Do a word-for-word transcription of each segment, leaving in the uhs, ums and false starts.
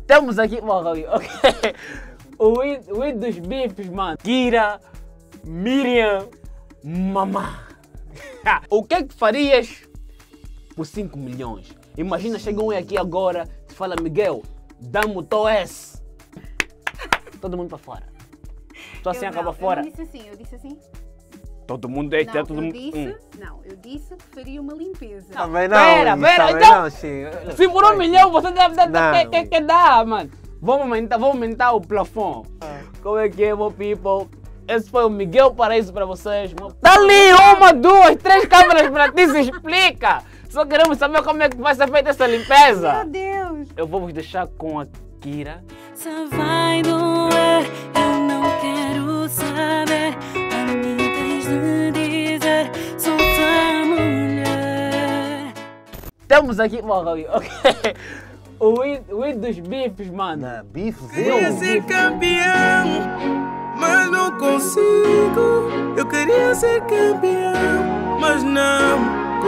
Temos aqui, ok, o hit, o hit dos bifes, mano. Kira, Miriam, Mamá. O que é que farias por cinco milhões? Imagina, chega um aqui agora, te fala, Miguel, dá-me o teu S. Todo mundo para fora. Só assim Eu acaba não, fora. Eu não disse assim, eu disse assim. Todo mundo é, Não, todo eu mundo. disse, Hum. não, eu disse que faria uma limpeza. Também não. Pera, isso pera, também então- não, Chico. Se por um milhão você deve dar, Não. que, que, que dá, mano? Vamos aumentar, vamos aumentar o plafond. Como é que é, meu people? Esse foi o Miguel Paraíso para vocês. Tá ali uma, duas, três câmeras para ti, se explica. Só queremos saber como é que vai ser feita essa limpeza. Meu Deus! Eu vou vos deixar com a Kira. Se vai doer, eu não quero saber. A mim tens de dizer, sou tua mulher. Temos aqui, ok, ok. O hit, o hit dos bifes, mano. Não, bifes, Queria eu. ser campeão, mas não consigo. Eu queria ser campeão, mas não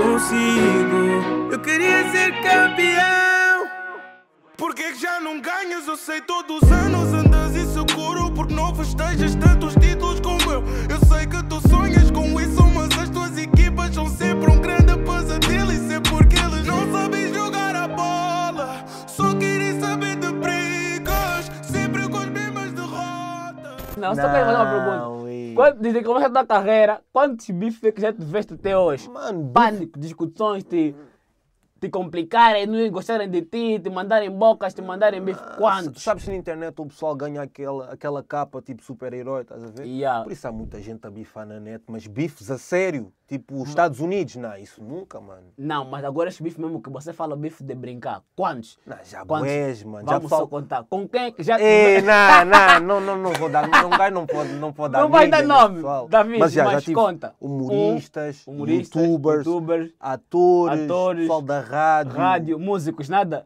consigo. Eu queria ser campeão. Por que que já não ganhas? Eu sei todos os anos andas inseguro porque não festejas tantos títulos como eu. Eu sei que tu sonhas com isso, mas as tuas equipas são sempre um grande pesadelo. Isso é porque eles não sabem jogar a bola. Só querem saber de brigas, sempre com as mesmas derrotas. Não, só quero fazer uma pergunta. Quando, desde que começa a tua carreira, quantos bifes é que já tiveste até hoje? Mano, bife- Pânico, discussões, te, te complicarem, não gostarem de ti, te mandarem bocas, te mandarem bife. Quantos? Sabes que na internet o pessoal ganha aquela, aquela capa tipo super-herói, estás a ver? Yeah. Por isso há muita gente a bifar na net, mas bifes a sério, tipo os Estados Unidos, não, isso nunca, mano. Não, mas agora esse bife mesmo que você fala, bife de brincar. Quantos? Não, já Quantos? boés, mano. Já Vamos só pessoal... contar. Com quem é que já Ei, tive- não, não, não, não, não vou dar, não, gajo não pode, não pode dar Não vai dar mídia nesse nome, pessoal. David, mas já, mas já tive conta. humoristas, Um, humoristas, youtubers, youtubers, atores, atores, pessoal da rádio. rádio, músicos, nada?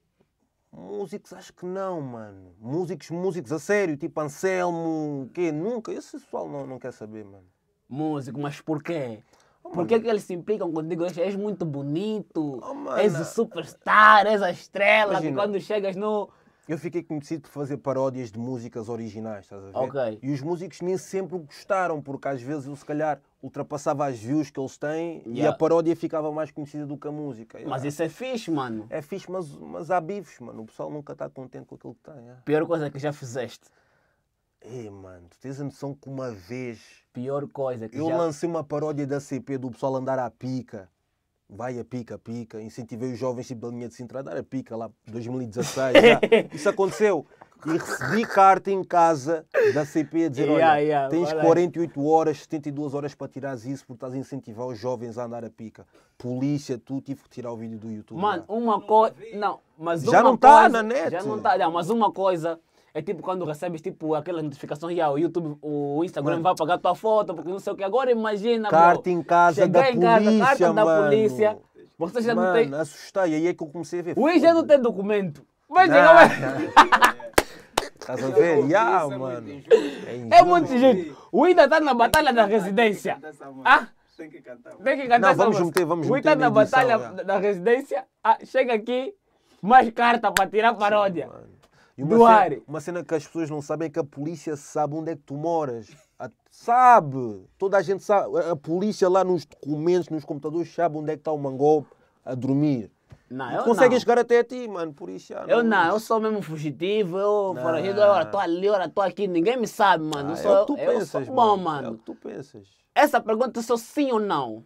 Músicos, acho que não, mano. Músicos, músicos a sério, tipo Anselmo, quê? Nunca. Esse pessoal não, não quer saber, mano. Músico, mas por quê? Oh, Por que, que eles se implicam contigo? És- És muito bonito, Oh, mano. és o superstar, és a estrela, que Imagina. quando chegas no... Eu fiquei conhecido por fazer paródias de músicas originais, estás a ver? Ok. E os músicos nem sempre gostaram, porque às vezes eu se calhar ultrapassava as views que eles têm e Yeah. a paródia ficava mais conhecida do que a música. Mas Yeah. isso é fixe, mano. É fixe, mas, mas há bifes, mano. O pessoal nunca está contente com aquilo que tem. Yeah. Pior coisa que já fizeste. Ei, mano, tu tens a noção que uma vez Pior coisa que eu já... lancei uma paródia da C P do pessoal andar à pica. Vai a pica, pica. Incentivei os jovens tipo da linha de Sintra a dar a pica lá em dois mil e dezasseis. Já. Isso aconteceu. E recebi carta em casa da C P a dizer, Yeah, olha, yeah, tens olha aí. quarenta e oito horas, setenta e duas horas para tirares isso porque estás a incentivar os jovens a andar a pica. Polícia, tu, tive que tirar o vídeo do YouTube. Mano, já. uma coisa... Não, mas Já uma não tá coisa- na net. Já não tá, não, mas uma coisa... É tipo quando recebes tipo aquelas notificações, yeah, o YouTube, o Instagram Mano. vai apagar tua foto, porque não sei o que. Agora imagina, Carta bro, em casa chegar da em casa, polícia, carta da mano. polícia. Você já Mano, não tem... assustei. Aí é que eu comecei a ver. O I já não tem documento. Mas Não. chega... Estás a ver? Yeah, mano. É muito jeito. O Ida está na batalha da residência. Ah? Tem que cantar. Tem que cantar Não, essa vamos música. meter, vamos O Ida meter está na na edição, batalha já. da- da residência. Ah, chega aqui, mais carta para tirar paródia. E uma, Do cena, ar. uma cena que as pessoas não sabem é que a polícia sabe onde é que tu moras. A- sabe! Toda a gente sabe. A, a polícia lá nos documentos, nos computadores, sabe onde é que está o mangope a dormir. Não, E eu conseguem não. chegar até a ti, mano. Por isso já Eu não, eu sou mesmo fugitivo, eu Não. foragido, agora estou ali, agora estou aqui, ninguém me sabe, mano. Ah, eu sou, é o que tu eu pensas, sou bom, mano. mano. É o que tu pensas. Essa pergunta é só sim ou não.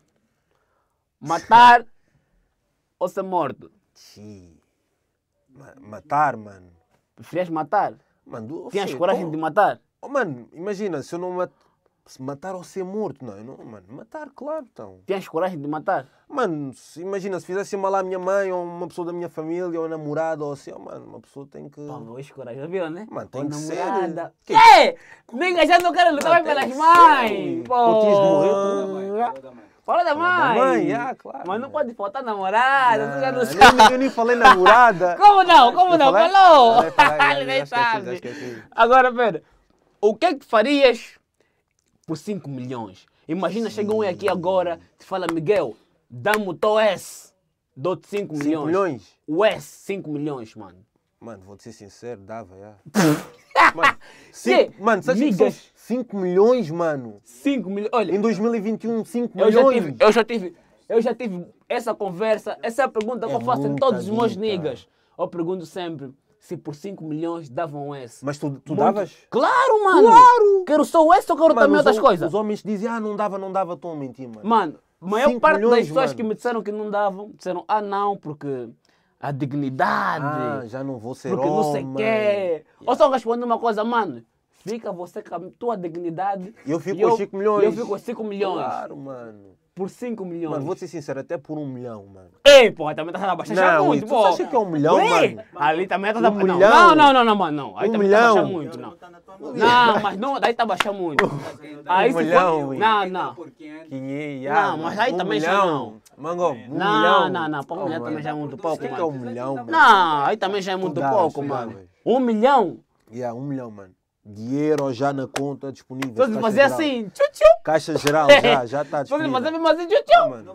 Matar ou ser morto? Sim. Ma- Matar, mano. Preferias matar? Mano, do- Tinhas sei, coragem tô- de matar? Oh, mano, imagina, se eu não matar. Se matar ou ser morto, não, eu não, mano, matar, claro, então. Tinhas coragem de matar? Mano, se, imagina, se fizesse mal à minha mãe ou uma pessoa da minha família ou namorada ou assim, oh, mano, uma pessoa tem que... Pá, meu ex-coragem, viu, né? Mano, tem Ou que ser. namorada. Que- Que? Nigga, já não quero lutar mais Mano, tem pelas que mães. ser. Pô. Curtias de morrer, Fala da mãe. Da mãe, ah, claro. Mas não pode faltar namorada, tu já não eu, sabe. nem, eu nem falei namorada. Como não? Como Eu não? falei? Falou! Eu falei, já- Ele nem já esqueci, já sabe. esqueci. Agora, pera. O que é que farias por cinco milhões? Imagina, chega um aqui agora, te fala, Miguel, dá-me o teu S. Dou-te cinco milhões. cinco milhões? O S, cinco milhões, mano. Mano, vou-te ser sincero, dava, já. Mano, cinco, Que? mano, sabes que Migas. são cinco milhões, mano. cinco milhões. Olha, Em dois mil e vinte e um, cinco eu já, milhões. tive, eu já tive, eu já tive essa conversa, essa é a pergunta que É eu faço em muita todos os meus guita. niggas. Eu pergunto sempre se por cinco milhões davam esse. Mas tu, tu Muito- davas? Claro, mano! Claro! Quero só esse ou quero Mano, também os outras hom- coisas? Os homens diziam, ah, não dava, não dava, estão a mentir, mano. Mano, a maior Cinco parte milhões, das pessoas mano. que me disseram que não davam, disseram, ah não, porque a dignidade, Ah, já não vou ser porque não sei homem. o quê. Ou só respondo uma coisa, mano, fica você com a tua dignidade. Eu fico e com os cinco milhões. Eu fico com cinco milhões. Claro, mano. Por cinco milhões. Mano, vou ser sincero, até por um milhão, mano. Ei, pô, também tá a baixar Não, muito, tu pô. acha que é um milhão, Ei, mano? Ali também tá Um a milhão? Não, não, não, não, mano, não. Aí Um também tá a baixar milhão? muito, não. Não, mas não, daí tá a baixar muito. Aí Um se milhão, for... ui. Não, não. quinhentos, Não, mas aí um também já milhão. não. Mango, um Não, milhão. não, não, para um Oh, milhão mano. também já é muito pouco, O que é que é um mano. milhão, mano? Não, aí também já é muito dá, pouco, tu dá, mano. velho. Um milhão? Yeah, um milhão, mano. Dinheiro já na conta disponível. Só se Caixa fazer geral. assim, tchu-tchu. Caixa geral, já, já está Só se disponível. fazer mesmo assim, tchu-tchu. Mano,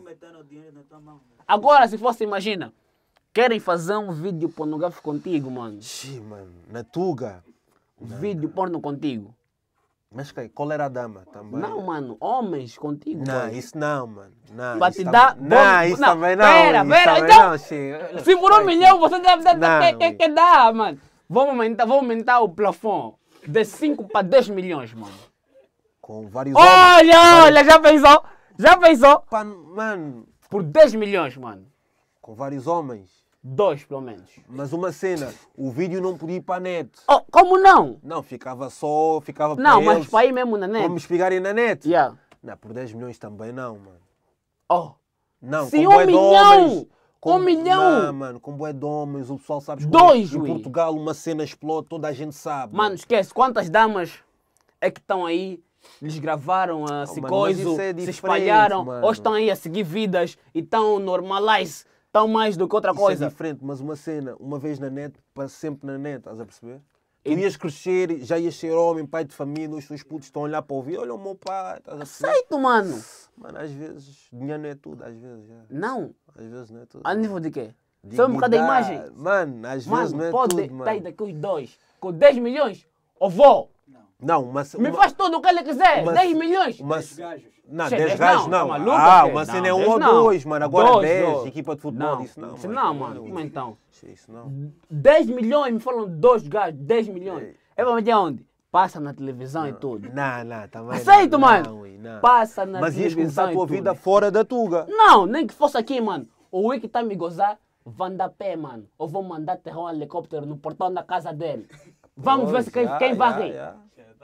Agora, se fosse, imagina, querem fazer um vídeo pornográfico contigo, mano. xi, mano, na Tuga. Vídeo porno contigo. Mas que- qual era a dama também? Não, mano, homens contigo. Não, boy. isso não, mano. Não, Pra isso te também- dar Não, bom- isso não, também não. pera, isso pera, também então- não, xi. Se por um milhão você deve dar, Não, que, que, ui. que dá, mano. Vamos aumentar, vamos aumentar o plafond de cinco para dez milhões, mano. Com vários homens. Olha, olha, já pensou? Já pensou? Pá, mano, Por dez milhões, mano. com vários homens. Dois, pelo menos. Mas uma cena, o vídeo não podia ir para a net. Oh, como não? Não, ficava só, ficava Não, para mas eles. para ir mesmo na net. Para me espigarem na net. Yeah. Não, por dez milhões também não, mano. Oh, Não, Sim, com bué um de milhão! homens, com- Um milhão! Não, mano, com bué de homens, o pessoal sabe Dois, em ui. Portugal uma cena explode, toda a gente sabe. mano, esquece. Quantas damas é que estão aí, eles gravaram a se mano, mas coiso, isso é se diferente, espalharam, mano. ou estão aí a seguir vidas e estão normalize, estão mais do que outra Isso coisa. é diferente, mas uma cena, uma vez na net, para sempre na net, estás a perceber? Tu E- ias crescer, já ias ser homem, pai de família, os teus putos estão a olhar para ouvir, olha o meu pai, estás a perceber? Aceito, mano. Mano, às vezes, dinheiro não é tudo, às vezes, já. Não. Às vezes não é tudo. A nível de quê? Só um bocado da Dignidade. imagem. Mano, às vezes não Mano, é pode tudo, estar aí mano. daqui os dois. Com dez milhões, eu vou. Não, uma, Me uma, faz tudo o que ele quiser. uma- dez milhões. uma, não, Che, dez dez gajos não, não. tá maluco, Ah, che? uma cena Não, é um dez ou não. dois, mano. Agora Dois, dez, dois. equipa de futebol, Não, isso não. isso mano. não, mano. Como isso. então? Isso não. dez milhões, me falam dois gajos, dez milhões. É pra meter onde? Passa na televisão e tudo. Não, não, também Aceito, não, mano. não, ui, não. Passa na Mas ias televisão começar a tua e tudo. vida fora da Tuga. Não, nem que fosse aqui, mano. O Wiki tá me gozar, vai andar a pé, mano. Ou vou mandar aterrar um helicóptero no portão da casa dele. Vamos ver se quem, Já, quem já, vai rir. já.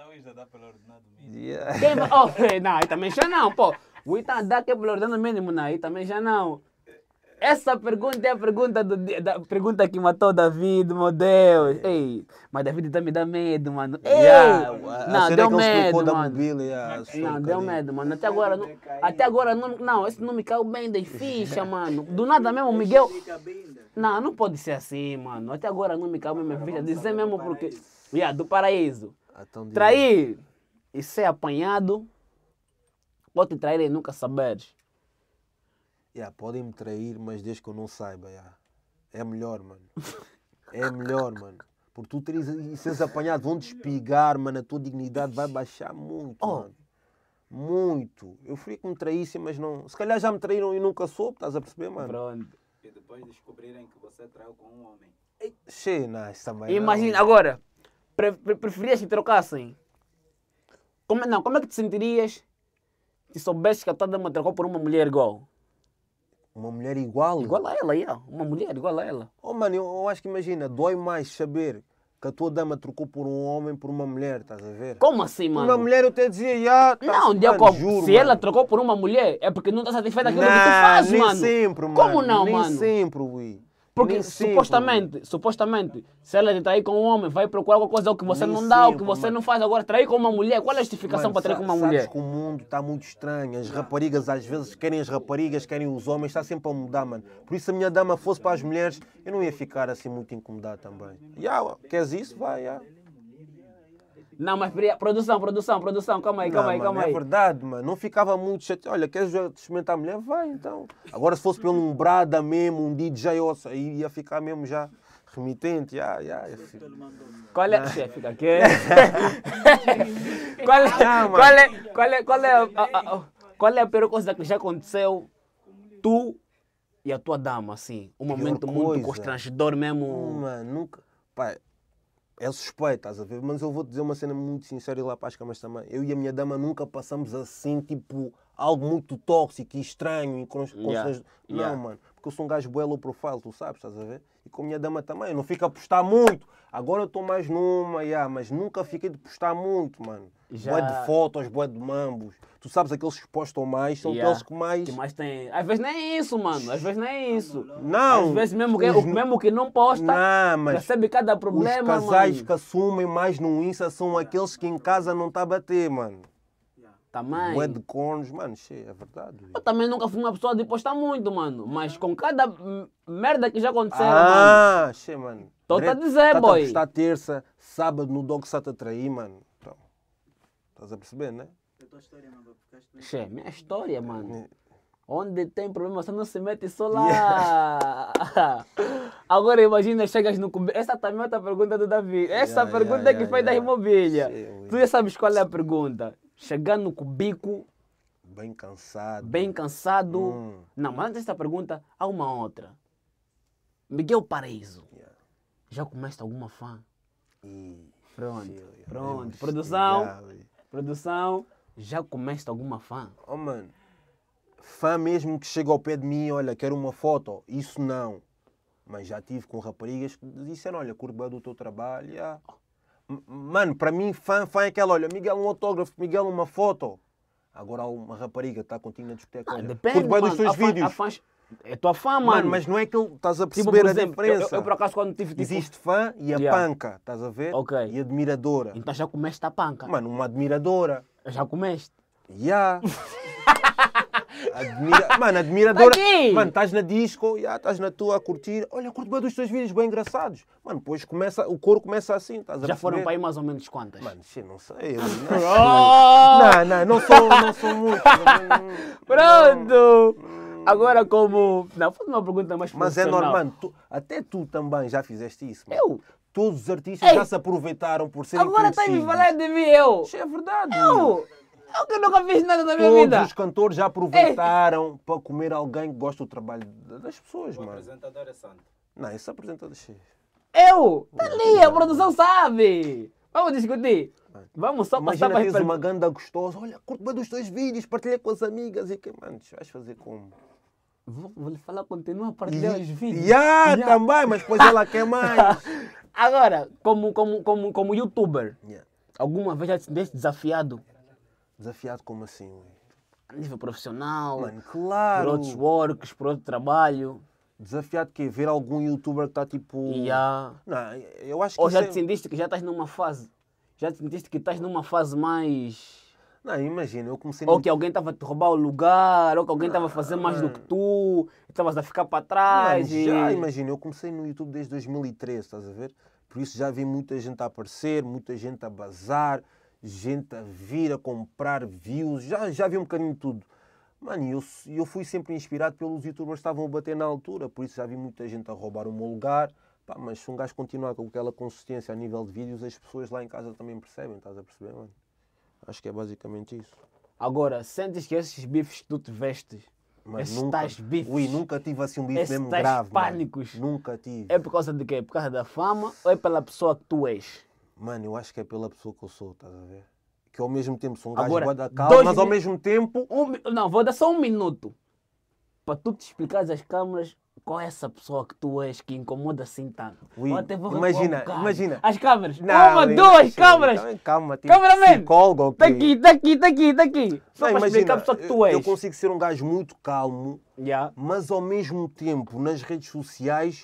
Yeah. Quem vai... Oh, não, aí também já não, pô. O Wiki tá a dar que é pelo ordenado mínimo, não. Aí também já não. Essa pergunta é a pergunta, do, dia- da, pergunta que matou David, meu Deus. Ei, mas David tá me dá medo, mano. Ei, Yeah, a não, cena deu que ele explicou medo, da mano. mobília, yeah, assustou um Não, deu bocadinho. medo, mano. Até agora, não, até agora não, não, esse não me caiu bem das fichas, mano. Do nada mesmo, o Miguel. Não, não pode ser assim, mano. Até agora não me caiu bem minha ficha. Dizer mesmo porque. Yeah, do paraíso. Então, diz- Trair e ser apanhado. Ou te trair e nunca saberes. Yeah, podem me trair, mas desde que eu não saiba. Yeah. É melhor, mano. É melhor, mano. Porque tu teres e seres apanhado, vão despigar, mano. A tua dignidade vai baixar muito, Oh. mano. Muito. Eu fui que me traíssem, mas não. Se calhar já me traíram e nunca soube, estás a perceber, mano? Pronto. E depois descobrirem que você traiu com um homem. Che, não, isso também Imagina, não. agora, pre pre preferias que trocassem? Como, não, como é que te sentirias se soubesse que a tua dama trocou por uma mulher igual? Uma mulher igual? Igual a ela, yeah. Uma mulher igual a ela. Oh, mano, eu, eu acho que imagina, dói mais saber que a tua dama trocou por um homem por uma mulher, estás a ver? Como assim, Por mano? uma mulher eu até dizia, já, tá Não, dia como? Se ela trocou por uma mulher, é porque não está satisfeita com aquilo que tu fazes, nem mano. sempre, mano. Como não, nem mano? sempre, ui. Porque Nem sempre, supostamente, supostamente, se ela te trair com um homem, vai procurar alguma coisa que você Nem não dá, o que sempre, você mano. não faz. Agora, trair com uma mulher, qual é a justificação Mano, para trair sa- com uma sabes mulher? que o mundo está muito estranho. As raparigas às vezes querem as raparigas, querem os homens, está sempre a mudar, mano. Por isso, se a minha dama fosse para as mulheres, eu não ia ficar assim muito incomodado também. Ya, queres isso? Vai, ya. Não, mas peraí, produção, produção, produção, calma aí, Não, calma aí, mano, calma é aí. verdade, mano. Não ficava muito chateado. Olha, queres já experimentar a mulher? Vai, então. Agora, se fosse pelo um brada mesmo, um D J, osso, aí ia ficar mesmo já Remitente, já, já. Qual é... Chefe, fica quieto. qual, é, qual, é, qual, é, qual, é a, a, a, qual é a pior coisa que já aconteceu tu e a tua dama, assim? Um momento muito coisa? constrangedor mesmo. Mano, nunca... Pá, é suspeito, estás a ver? Mas eu vou te dizer uma cena muito sincera e lá para as camas também. Eu e a minha dama nunca passamos assim, tipo, algo muito tóxico e estranho e const- Yeah. constrangedor. Não, Yeah. mano. Porque eu sou um gajo bué low profile, tu sabes, estás a ver? E com a minha dama também. Eu não fico a postar muito. Agora eu estou mais numa, yeah, mas nunca fiquei de postar muito, mano. Já- Bué de fotos, bué de mambos. Tu sabes, aqueles que postam mais são Yeah. aqueles que mais... Que mais tem... Às vezes nem é isso, mano. Às vezes nem é isso. Não. Às vezes mesmo que, os- o mesmo que não posta, Não, mas... recebe cada problema, Os casais mano. que assumem mais no Insta são aqueles que em casa não está a bater, mano. Também. Bué de cornos, mano, che, é verdade. Eu também nunca fui uma pessoa de postar muito, mano. Mas com cada m- merda que já aconteceu, mano. Ah, che, mano. Tô-te a Direto, dizer, tá-te boy. a postar terça, sábado no Dog Sata trair, mano. Então, estás a perceber, né? Che, minha história, É. mano. Onde tem problema, você não se mete só lá. Agora imagina, chegas no cubico. Essa também é outra pergunta do Davi. Essa Yeah, pergunta yeah, que yeah, fez da yeah. imobiliária. Che, Tu já sabes qual é a pergunta. Chegar no cubico, Bem cansado. bem cansado. Hum. Não, mas antes dessa pergunta, há uma outra. Miguel Paraíso. Yeah. Já comeste alguma fã? E... Pronto, che, yeah, pronto. mesmo, Produção, yeah, ui. produção. Já comeste alguma fã? Oh, mano, fã mesmo que chega ao pé de mim, olha, quero uma foto, isso não. Mas já tive com raparigas que disseram, olha, curto bem do teu trabalho. Yeah. M- Mano, para mim, fã, fã é aquela, olha, Miguel, um autógrafo, Miguel, uma foto. Agora há uma rapariga que está contigo na discoteca, Ah, olha, depende, curto bem mano. dos teus Há fã- vídeos. há fãs- É tua fã, mano. Mano, mas não é que ele, estás a Tipo, perceber por a exemplo, eu, diferença. eu, por acaso quando tive tipo... Existe fã e a Yeah. panca, estás a ver? Ok. E admiradora. Então já comeste a panca? Mano, uma admiradora. Já comeste? Ya. Admira... Mano, admiradora. Tá aqui. Mano, estás na disco, ya, estás na tua a curtir. Olha, curto bem dos teus vídeos, bem engraçados. Mano, depois começa, o coro começa assim, estás a Já foram perceber? para aí mais ou menos quantas? Mano, xe, não sei. Eu, Oh! não, não, não sou, não sou muito. Pronto! Agora como... Não, faz uma pergunta mais Mas é profissional. normal, tu- até tu também já fizeste isso. Mano. Eu? Todos os artistas Ei. já se aproveitaram por serem Agora está a me conhecidos. falar de mim, eu! Isso é verdade. Eu! Eu que nunca fiz nada na minha Todos vida! os cantores já aproveitaram para comer alguém que gosta do trabalho das pessoas, O mano. apresentador é santo. Não, esse apresentador é Eu! Tá ali, a produção sabe! Vamos discutir! Vamos só passar Imagina para teres as uma perguntas. ganda gostosa, olha, curto bem dos teus vídeos, partilha com as amigas e que, mano, vais fazer como? Vou, vou lhe falar, continua a partilhar os vídeos. Yeah, Yeah. também, mas depois ela quer mais. Agora, como, como, como, como youtuber, Yeah. alguma vez já te sentiste desafiado Desafiado como assim, ué? a nível profissional, Mano, por claro. outros works, por outro trabalho? Desafiado que é ver algum youtuber que está tipo... E já... Não, eu acho que Ou isso já é- te sentiste que já estás numa fase? Já te sentiste que estás numa fase mais... Não, imagina, eu comecei... Ou no- que alguém estava a te roubar o lugar, ou que alguém estava a fazer mais do que tu, e estavas a ficar para Mano, trás. e... já, imagina, eu comecei no YouTube desde dois mil e treze, estás a ver? Por isso já vi muita gente a aparecer, muita gente a bazar, gente a vir a comprar views, já, já vi um bocadinho de tudo. Mano, e eu, eu fui sempre inspirado pelos youtubers que estavam a bater na altura, por isso já vi muita gente a roubar o meu lugar. Pá, mas se um gajo continuar com aquela consistência a nível de vídeos, as pessoas lá em casa também percebem, estás a perceber, mano? Acho que é basicamente isso. Agora, sentes que esses bifes que tu te vestes, Mas esses tais bifes, Ui, nunca tive assim um bife esses mesmo tais grave, mano. pânicos. Nunca tive. é por causa de quê? Por causa da fama ou é pela pessoa que tu és? Mano, eu acho que é pela pessoa que eu sou, estás a ver? Que ao mesmo tempo sou um gajo Agora, bué da calma, dois mas ao mi- mesmo tempo... Um mi- não, vou dar só um minuto para tu te explicares às câmaras qual é essa pessoa que tu és que incomoda assim tanto. Ui, Ou até vou imagina, recuar um bocado. imagina. As câmaras. Não, Uma, eu- duas sim, câmaras. então, calma, tipo, Cameraman. psicólogo, ok. Tá aqui, tá aqui, tá aqui, tá aqui. Só Não, para explicar a pessoa que tu eu, eu és. consigo ser um gajo muito calmo, Yeah. mas ao mesmo tempo nas redes sociais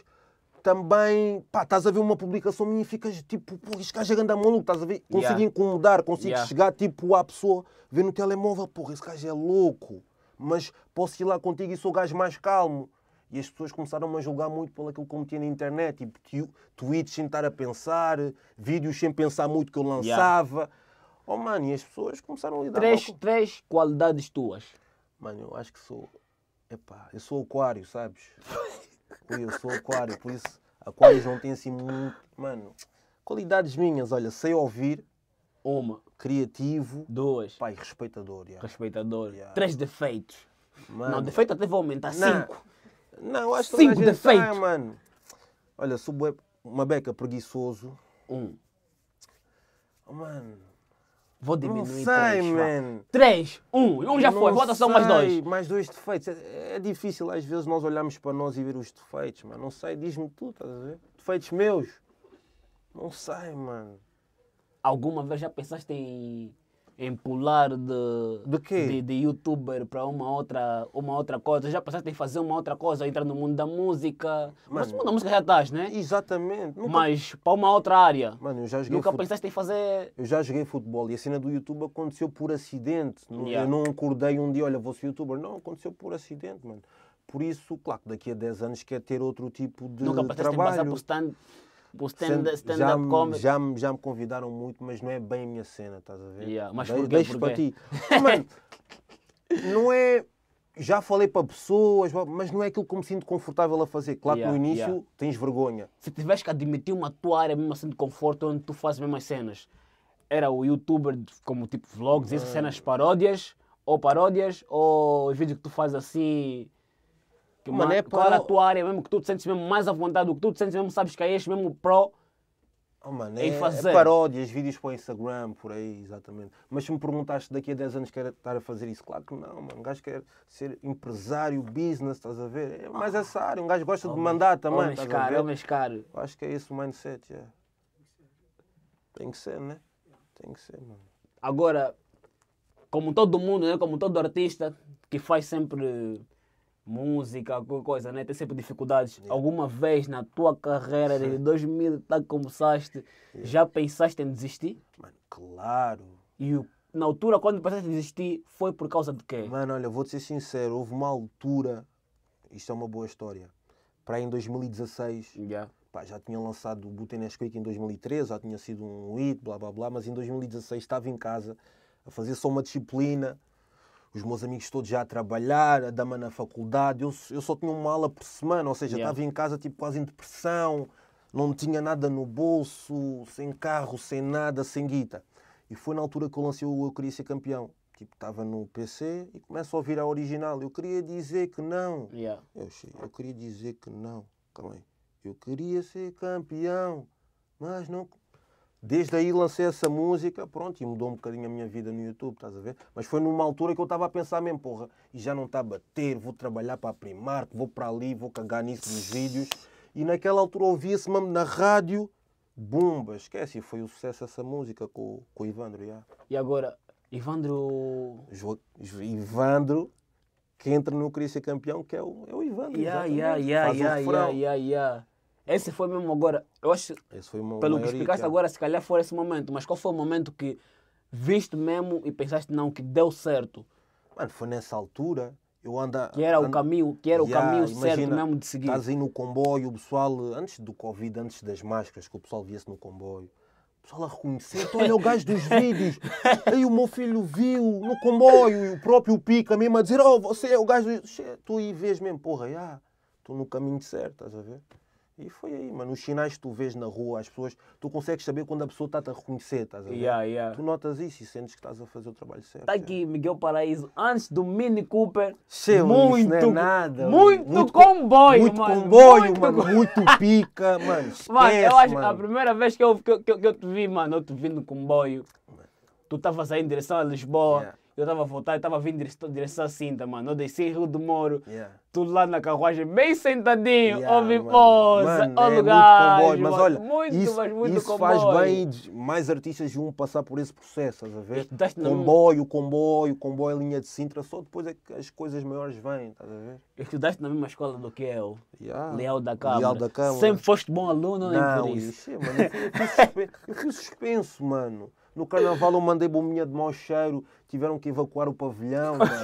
também, pá, estás a ver uma publicação minha e ficas tipo, pô, este gajo é ganda maluco, estás a ver? Consigo Yeah. incomodar, consigo Yeah. chegar tipo à pessoa, ver no telemóvel, porra, esse gajo é louco, mas posso ir lá contigo e sou o gajo mais calmo. E as pessoas começaram a julgar muito pelo aquilo que eu metia na internet, tipo tu- tweets sem estar a pensar, vídeos sem pensar muito que eu lançava. Oh mano, e as pessoas começaram a lidar Três, mal com- três qualidades tuas. Mano, eu acho que sou. Epá, eu sou aquário, sabes? Ui, eu sou aquário, por isso Aquarius não tem assim muito. Mano, qualidades minhas, olha, sei ouvir, Uma, criativo, duas, pai, respeitador. Yeah. respeitador. Yeah. Três defeitos. Mano, Não, defeito até vou aumentar. Não. Cinco. Não, acho que Cinco toda a gente defeitos. tem, mano. Olha, sou bué- uma beca preguiçoso. Um. Oh, mano, Vou não diminuir sei, três. vá. man. Três. Um. Um já foi. Não Bota só mais dois. sei, Mais dois defeitos. É, é difícil às vezes nós olharmos para nós e ver os defeitos, mano. Não sei, diz-me tu, estás a ver? Defeitos meus. Não sei, mano. Alguma vez já pensaste em, em pular de, De quê? de, de youtuber para uma outra, uma outra coisa? Já pensaste em fazer uma outra coisa, entrar no mundo da música? Mas no Mano, mundo da música já estás, né? Exatamente. Nunca... Mas para uma outra área. Mano, eu já joguei Nunca fut- pensaste em fazer. Eu já joguei futebol e a cena do YouTube aconteceu por acidente. Não- Yeah. Eu não acordei um dia, olha, vou ser youtuber. Não, aconteceu por acidente, mano. Por isso, claro, que daqui a dez anos quer ter outro tipo de Nunca pensaste em passar trabalho. por stand, por stand, Sempre- stand já, up me- comedy? já, me- já me convidaram muito, mas não é bem a minha cena, estás a ver? Yeah, mas De- porquê? Deixo para Porquê? ti. Ah, mano, não é... Já falei para pessoas, mas não é aquilo que eu me sinto confortável a fazer. Claro Yeah, que no início yeah. tens vergonha. Se tivesse que admitir uma tua área mesmo assim de conforto onde tu fazes mesmo as cenas, era o youtuber de- como tipo vlogs, essas cenas paródias, ou paródias, ou os vídeos que tu fazes assim. Que Mano, uma, é qual era a paró- tua área mesmo que tu te sentes mesmo mais à vontade, o que tu te sentes mesmo, sabes que é este mesmo pro. Oh, mano, Em é, fazer. é paródias, vídeos para o Instagram, por aí, exatamente. Mas se me perguntaste daqui a dez anos quer estar a fazer isso, claro que não, mano. Um gajo quer ser empresário, business, estás a ver? É mais essa área. Um gajo gosta de mandar também, Homens estás a caro, ver? homens caro. Eu acho que é esse o mindset, yeah. Tem que ser, né? Tem que ser, mano. Agora, como todo mundo, né? Como todo artista que faz sempre música, qualquer coisa, né? Tem sempre dificuldades. Alguma vez na tua carreira, desde dois mil, tá, que começaste, já pensaste em desistir? Mano, claro. E o- na altura, quando pensaste em desistir, foi por causa de quê? Mano, olha, vou-te ser sincero, houve uma altura, isto é uma boa história, para aí em dois mil e dezasseis, Yeah. pá, já tinha lançado o Booty Nesquik em dois mil e treze, já tinha sido um hit, blá blá blá, mas em dois mil e dezasseis estava em casa a fazer só uma disciplina, os meus amigos todos já a trabalhar, a dama na faculdade, eu, eu só tinha uma aula por semana, ou seja, Yeah. estava em casa tipo quase em depressão, não tinha nada no bolso, sem carro, sem nada, sem guita. E foi na altura que eu lancei o Eu Queria Ser Campeão. Tipo, estava no P C e começo a ouvir a original. Eu queria dizer que não. Yeah. Eu, achei, eu queria dizer que não. Calma aí. Eu queria ser campeão, mas não... Desde aí lancei essa música, pronto, e mudou um bocadinho a minha vida no YouTube, estás a ver? Mas foi numa altura que eu estava a pensar mesmo, porra, e já não está a bater, vou trabalhar para a Primark, vou para ali, vou cagar nisso nos vídeos. E naquela altura ouvia-se mesmo na rádio, bumba, esquece, e foi o sucesso essa música com, com o Ivandro, já. E agora, Ivandro... Jo- Jo- Ivandro, que entra no Eu Queria Ser Campeão, que é o, é o Ivandro, Yeah, exatamente. yeah, yeah, Faz o yeah, refrão. yeah, yeah, yeah. Esse foi mesmo agora, eu acho, Esse foi uma, pelo o que maior explicaste hit, já. agora, se calhar foi esse momento, mas qual foi o momento que viste mesmo e pensaste, não, que deu certo? Mano, foi nessa altura, eu anda... Que era o ando- caminho, que era o Yeah, caminho certo imagina, mesmo de seguir. Estás aí no comboio, o pessoal, antes do Covid, antes das máscaras, que o pessoal via-se no comboio, o pessoal a reconhecer, olha o gajo dos vídeos, aí o meu filho viu no comboio, e o próprio Pica mesmo a dizer, oh, você é o gajo, do... Che, tu aí vês mesmo, porra, já, estou no caminho certo, estás a ver? E foi aí, mano, os sinais que tu vês na rua, as pessoas, tu consegues saber quando a pessoa está-te a reconhecer, estás a ver? Yeah, yeah. Tu notas isso e sentes que estás a fazer o trabalho certo. Está aqui Miguel Paraíso, antes do Mini Cooper, Che, mano, isso muito, não é nada, muito, muito co- comboio, Muito mano. comboio, muito mano, co- muito pica, mano, esquece, Mano, eu acho que a mano. primeira vez que eu, que, eu- que, eu- que eu te vi, mano, eu te vi no comboio, tu estavas aí em direção a Lisboa, Yeah. eu estava a voltar, eu estava a vir em direção, direção a Cinta, mano. Eu desci em Rio do Moro, Yeah. tu lá na carruagem, bem sentadinho, Yeah, ouvi mano. voz, Mano, ó é muito lugar, comboio, mas olha, muito, isso, mas muito isso comboio. faz bem de mais artistas de um passar por esse processo, estás a ver? Estudaste na- Comboio, comboio, comboio, linha de Sintra, só depois é que as coisas maiores vêm, estás a ver? Estudaste na mesma escola do que eu, Yeah. Leal da Câmara. Leal da Câmara. Sempre foste bom aluno, nem Não, por isso. isso é, mano, eu fui, eu fui suspenso, eu fui suspenso, mano. No carnaval eu mandei bombinha de mau cheiro, tiveram que evacuar o pavilhão, mano.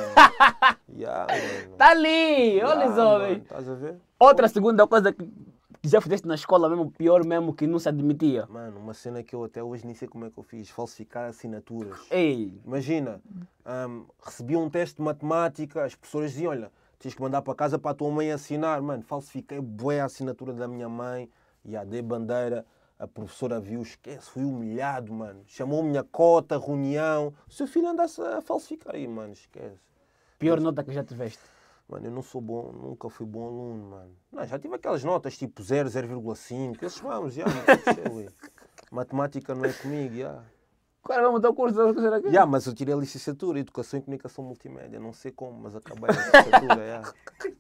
Yeah, mano. Tá ali, olha Yeah, os homens. mano, estás a ver? Outra segunda coisa que que já fizeste na escola mesmo, pior mesmo, que não se admitia. Mano, uma cena que eu até hoje nem sei como é que eu fiz, falsificar assinaturas. Ei, Imagina, hum, recebi um teste de matemática, as professoras diziam, olha, tens que mandar para casa para a tua mãe assinar. Mano, falsifiquei bué a assinatura da minha mãe, Yeah, dei bandeira, a professora viu, esquece, fui humilhado, mano. Chamou minha cota, reunião. O seu filho anda a falsificar aí, mano, esquece. Pior nota que já tiveste? Mano, eu não sou bom, nunca fui bom aluno, mano. Não, já tive aquelas notas tipo zero, zero vírgula cinco, esses vamos, já, mano. Matemática não é comigo, já. Cara, vamos dar o curso da será que? Já, mas eu tirei a licenciatura, Educação e Comunicação Multimédia, não sei como, mas acabei a licenciatura, já.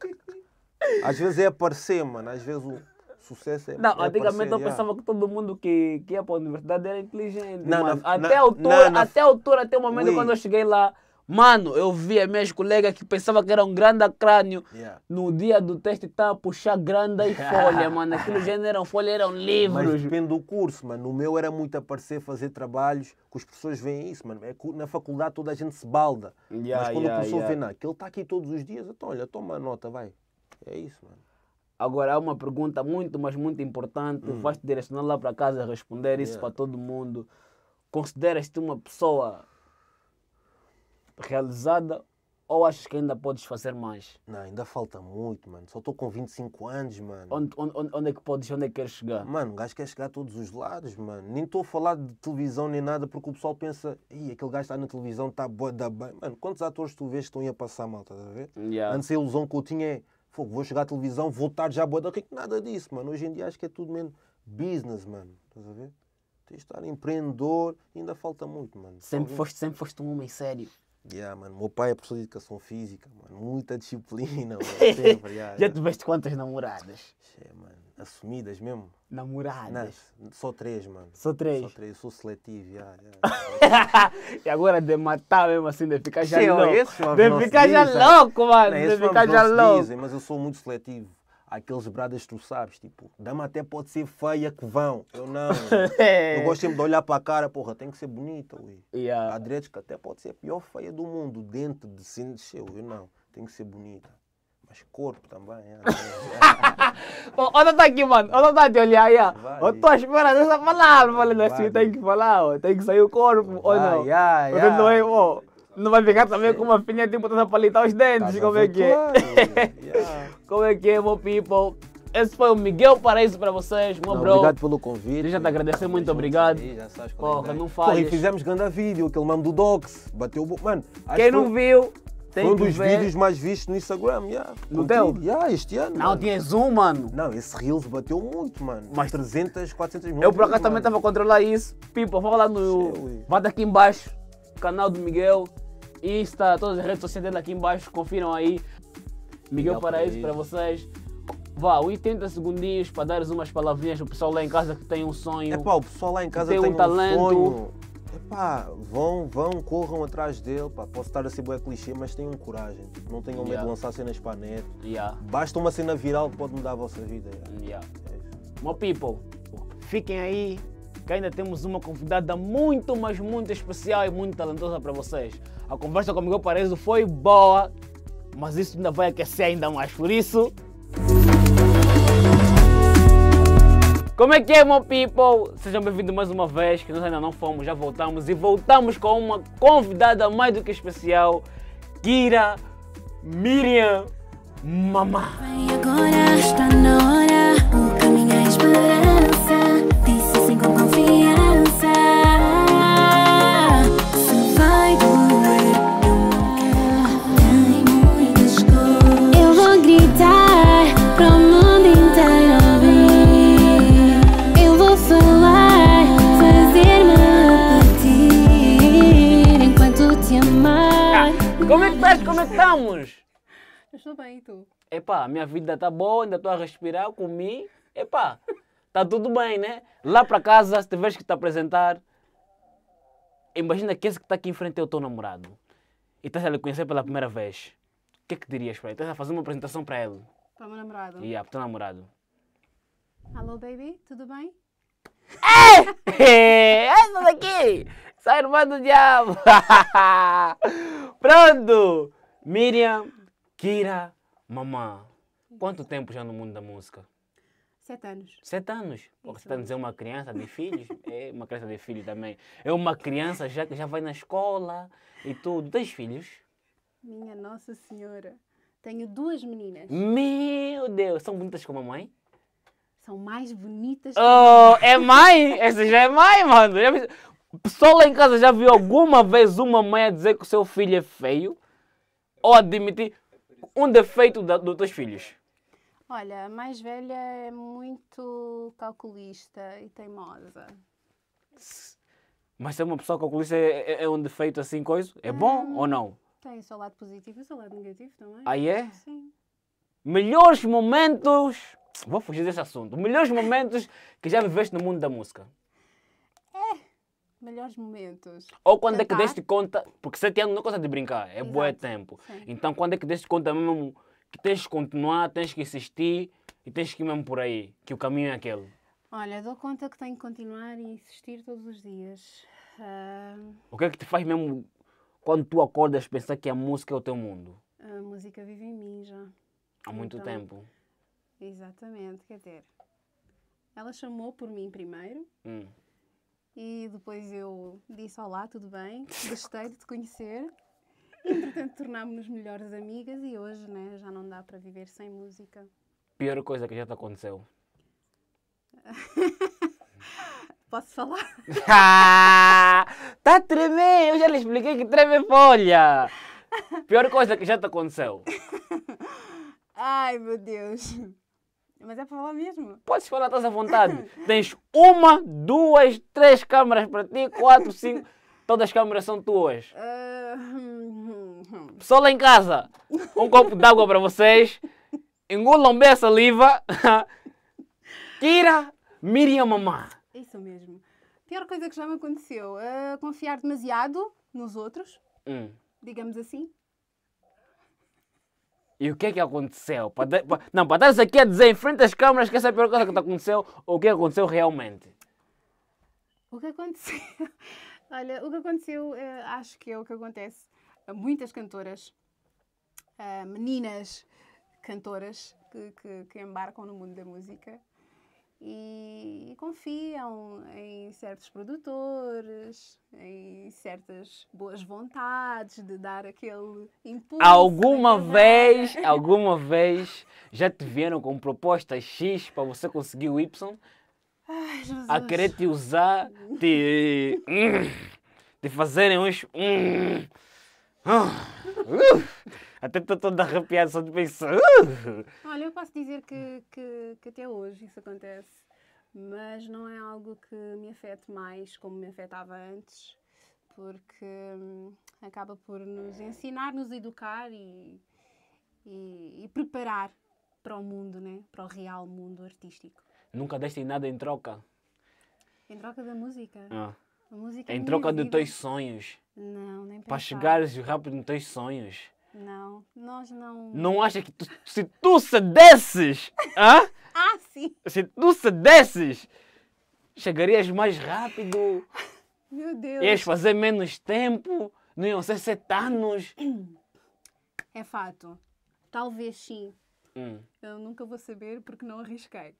Às vezes é aparecer, mano, às vezes o sucesso é Não, é antigamente aparecer, eu já. pensava que todo mundo que, que ia para a universidade era inteligente. Não, mano. na- até, na- a altura, não, na- até a altura, até o momento Ui. quando eu cheguei lá, mano, eu via meus colegas que pensavam que era um grande crânio. Yeah. No dia do teste estava a puxar grande e folha, mano. Aquilo já não eram folha, eram Mas livros. depende do curso, mano. No meu era muito aparecer, fazer trabalhos, que os professores veem isso, mano. É que na faculdade toda a gente se balda. Yeah, Mas quando yeah, o professor yeah. vê, não, que ele está aqui todos os dias, então olha, toma a nota, vai. É isso, mano. Agora há uma pergunta muito, mas muito importante. Vais te direcionar lá para casa responder isso Yeah. para todo mundo. Consideras-te uma pessoa realizada ou achas que ainda podes fazer mais? Não, ainda falta muito, mano. Só estou com vinte e cinco anos, mano. Onde, onde, onde é que podes, onde é que queres chegar? Mano, o gajo quer chegar a todos os lados, mano. Nem estou a falar de televisão nem nada, porque o pessoal pensa, ih, aquele gajo está na televisão, está boa da bem. Mano, quantos atores tu vês que estão aí a passar mal, estás a ver? Yeah. Antes a ilusão que eu tinha é, fogo, vou chegar à televisão, vou estar já boa da rico. Nada disso, mano. Hoje em dia acho que é tudo mesmo business, mano. Estás a ver? Tens de estar empreendedor, ainda falta muito, mano. Sempre Talvez- foste, sempre foste um homem sério. Yeah, mano. Meu pai é professor de educação física, mano. Muita disciplina, mano. Sempre, yeah, Já yeah. tiveste quantas namoradas? É, mano. Assumidas mesmo? Não, Namoradas? só três, mano. Só três? Só três. Eu sou seletivo, yeah, yeah. E agora de matar mesmo assim, de ficar já Sim, louco. esses nomes De não se ficar já dizem. louco, mano. Não, De esses ficar nomes já não se louco. dizem, mas eu sou muito seletivo. Aqueles bradas tu sabes, tipo, dama até pode ser feia que vão. Eu não. Eu gosto sempre de olhar para a cara, porra, tem que ser bonita, ui. Yeah. A Dredska até pode ser a pior feia do mundo, dentro de cima desceu. Eu não, tem que ser bonita. Mas corpo também, é. Ó, Olha tá aqui, mano. Olha tá te olhar aí. Vai. Eu tô esperando essa palavra. Falei assim, Vai. tem que falar, ó. Tem que sair o corpo, ou Vai, não? yeah, Você yeah. não é, ó. Não vai ficar também com uma filha tipo toda palitar os dentes, Estás a como é ver? que é? Claro, yeah. Como é que é, meu people? Esse foi o Miguel Paraíso para vocês, meu Não, bro. obrigado pelo convite. Deixa eu te agradecer, muito Juntos obrigado. aí, já sabes qual é a Porra, ideia. não Porra, e falhas. fizemos grande vídeo, aquele mamo do Docs. Bateu o... bo- Mano, acho Quem que não foi- viu, tem Foi um que dos ver. vídeos mais vistos no Instagram, yeah. No Contigo, teu? yeah, este ano. Não, mano. tinha zoom, mano. Não, esse Reels bateu muito, mano. Mas- trezentas, quatrocentas mil. Eu por acaso views, também estava mano. a controlar isso. People, vá lá no. Sei, Vai daqui embaixo. Canal do Miguel. Insta, todas as redes sociais dele aqui embaixo. Confiram aí. Miguel Miguel Paraíso Paraíso. para vocês. Vá, oitenta segundinhos para dares umas palavrinhas pro pessoal lá em casa que tem um sonho. É pá, o pessoal lá em casa Tem tem, um um talento. sonho. É pá, vão, vão, corram atrás dele, pá. Posso estar a ser bué clichê, mas tenham coragem. Tipo, não tenham medo Yeah. de lançar cenas para a net. Yeah, Basta uma cena viral que pode mudar a vossa vida. yeah. yeah. É isso. Meu people, fiquem aí que ainda temos uma convidada muito, mas muito especial e muito talentosa para vocês. A conversa com o Miguel Paraíso foi boa, mas isso ainda vai aquecer ainda mais. Por isso... Como é que é, meu people? Sejam bem-vindos mais uma vez, que nós ainda não fomos, já voltamos. E voltamos com uma convidada mais do que especial, Kira Miriam Mamá. Vem agora, está na hora. O caminho é esperança. Disse assim com confiança. Se vai doer, eu não quero. Tem muitas escolhas. Eu vou gritar para o mundo inteiro ouvir. Eu vou falar, fazer-me repetir enquanto te amar. Como é que estás? Como é que estamos? Eu estou bem, e tu? Epá, minha vida tá boa, ainda estou a respirar, comi. Epá, tá tudo bem, né? Lá para casa, se tiveres que te apresentar, imagina que esse que está aqui em frente é o teu namorado. E estás a lhe conhecer pela primeira vez. O que é que dirias para ele? Estás a fazer uma apresentação para ele. Para o meu namorado. E yeah, para o teu namorado. Alô, baby, tudo bem? Essa daqui! Sai irmã do diabo! Pronto! Miriam, Kira, mamã. Quanto tempo já no mundo da música? Sete anos. Sete anos. Porque Isso você está a dizer uma criança de filhos? É uma criança de filho também. É uma criança já que já vai na escola e tudo. Tens filhos? Minha Nossa Senhora. Tenho duas meninas. Meu Deus! São bonitas como a mãe? São mais bonitas que Oh, é mãe? Essa já é mãe, mano. Já vi- O pessoal lá em casa já viu alguma vez uma mãe a dizer que o seu filho é feio? Ou admitir um defeito da- dos teus filhos? Olha, a mais velha é muito calculista e teimosa. Mas ser uma pessoa calculista é, é- é um defeito assim, coisa? É bom ou não? Tem o seu lado positivo e o seu lado negativo também. Ah, é? Sim. Melhores momentos... Vou fugir desse assunto. Melhores momentos que já viveste no mundo da música. Melhores momentos. Ou quando é que Cantar. deste conta... Porque sete anos não é coisa de brincar, é bué Exato. tempo. Sim. Então quando é que deste conta mesmo que tens que continuar, tens que insistir e tens que ir mesmo por aí, que o caminho é aquele? Olha, dou conta que tenho que continuar e insistir todos os dias. Ah, O que é que te faz mesmo quando tu acordas pensar que a música é o teu mundo? a música vive em mim já. Há muito Então, tempo. Exatamente, quer dizer, ela chamou por mim primeiro Hum. e depois eu disse olá, tudo bem, gostei de te conhecer. Entretanto, tornámos-nos melhores amigas e hoje, né, já não dá para viver sem música. Pior coisa que já te aconteceu. Posso falar? Tá a tremer, eu já lhe expliquei que treme é folha. Pior coisa que já te aconteceu. Ai, meu Deus. Mas é para falar mesmo. Podes falar, estás à vontade. Tens uma, duas, três câmaras para ti, quatro, cinco. Todas as câmaras são tuas. Ah, hum, hum, hum. Pessoal lá em casa, um copo d'água para vocês. Engulam bem a saliva. Kira, Miriam, mamã. Isso mesmo. Pior coisa que já me aconteceu, ah, confiar demasiado nos outros, Hum. digamos assim. E o que é que aconteceu? Para de- pa- Não, para estares aqui a dizer em frente às câmaras que essa é a pior coisa que te aconteceu, ou o que aconteceu realmente? O que aconteceu? Olha, o que aconteceu, eh, acho que é o que acontece a muitas cantoras, a meninas cantoras que, que, que embarcam no mundo da música e, e confiam em certos produtores, em certas boas vontades de dar aquele impulso. Alguma na vez, carreira. alguma vez já te vieram com proposta X para você conseguir o Y? Ai, Jesus. A querer te usar, te, hum, te fazerem uns... hum, ah, uh, até estou todo arrepiado só de pensar. uh. Olha, eu posso dizer que, que, que até hoje isso acontece, mas não é algo que me afete mais como me afetava antes, porque hum, acaba por nos ensinar, nos educar e, e, e preparar para o mundo, né? Para o real mundo artístico. Nunca deste nada em troca? Em troca da música. Ah, A música é a em minha troca dos vida. teus sonhos? Não, nem pensar. Para chegares rápido nos teus sonhos? Não, nós não... Não achas que tu, se tu cedesses, hã? Ah, sim! Se tu cedesses, chegarias mais rápido, Meu Deus! ias fazer menos tempo, não iam ser sete anos. É fato. Talvez sim. Hum. Eu nunca vou saber porque não arrisquei.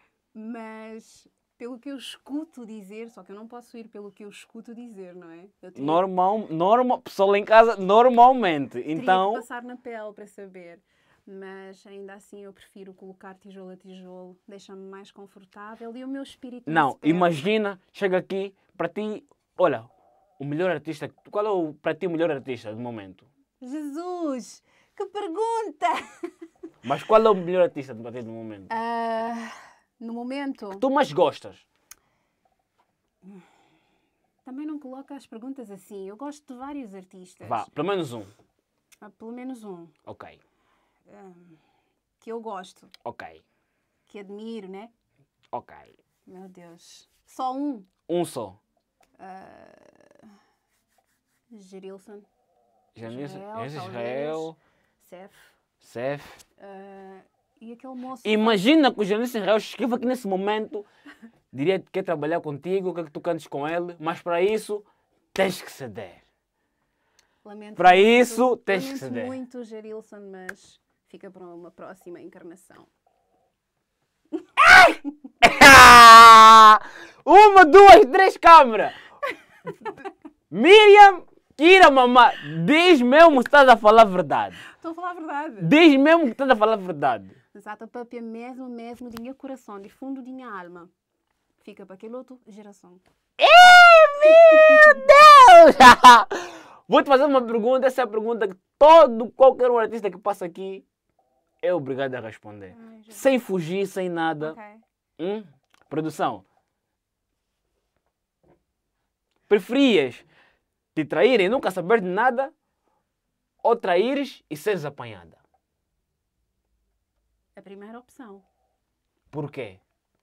Mas pelo que eu escuto dizer, só que eu não posso ir pelo que eu escuto dizer, não é? Eu teria, Normal, normal, pessoal lá em casa, normalmente. teria Então, que passar na pele para saber. Mas ainda assim eu prefiro colocar tijolo a tijolo. Deixa-me mais confortável e o meu espírito não, se perde. imagina, chega aqui, para ti, olha, o melhor artista, qual é o, para ti o melhor artista do momento? Jesus! Que pergunta! Mas qual é o melhor artista para ti do momento? Ah, no momento, Tu mais gostas? também não coloca as perguntas assim. Eu gosto de vários artistas. Vá, pelo menos um. Ah, pelo menos um. Ok, Que eu gosto, ok, que admiro, né? ok. Meu Deus. Só um. Um só. Gerilson, Janice Israel, Janice talvez. Israel, Cef. Seth. ah, e aquele moço. Imagina que o Janice Israel escreva aqui nesse momento, diria que quer trabalhar contigo, quer que tu cantes com ele, mas para isso tens que ceder. Lamento Para muito, isso, tens que lamento ceder. muito, Gerilson, mas fica para uma próxima encarnação. Uma, duas, três câmeras. Miriam, Kira, mamã, diz mesmo que estás a falar a verdade. Estou a falar a verdade. Diz mesmo que estás a falar a verdade. Exato, papia mesmo, mesmo, de minha coração, de fundo de minha alma. Fica para aquele outro geração. Meu Deus! Vou te fazer uma pergunta, essa é a pergunta que todo, qualquer um artista que passa aqui é obrigado a responder. Ai, Jesus. Sem fugir, sem nada. Ok. Hum? Produção. Preferias te traírem e nunca saber de nada ou traíres e seres apanhada? A primeira opção. Por quê?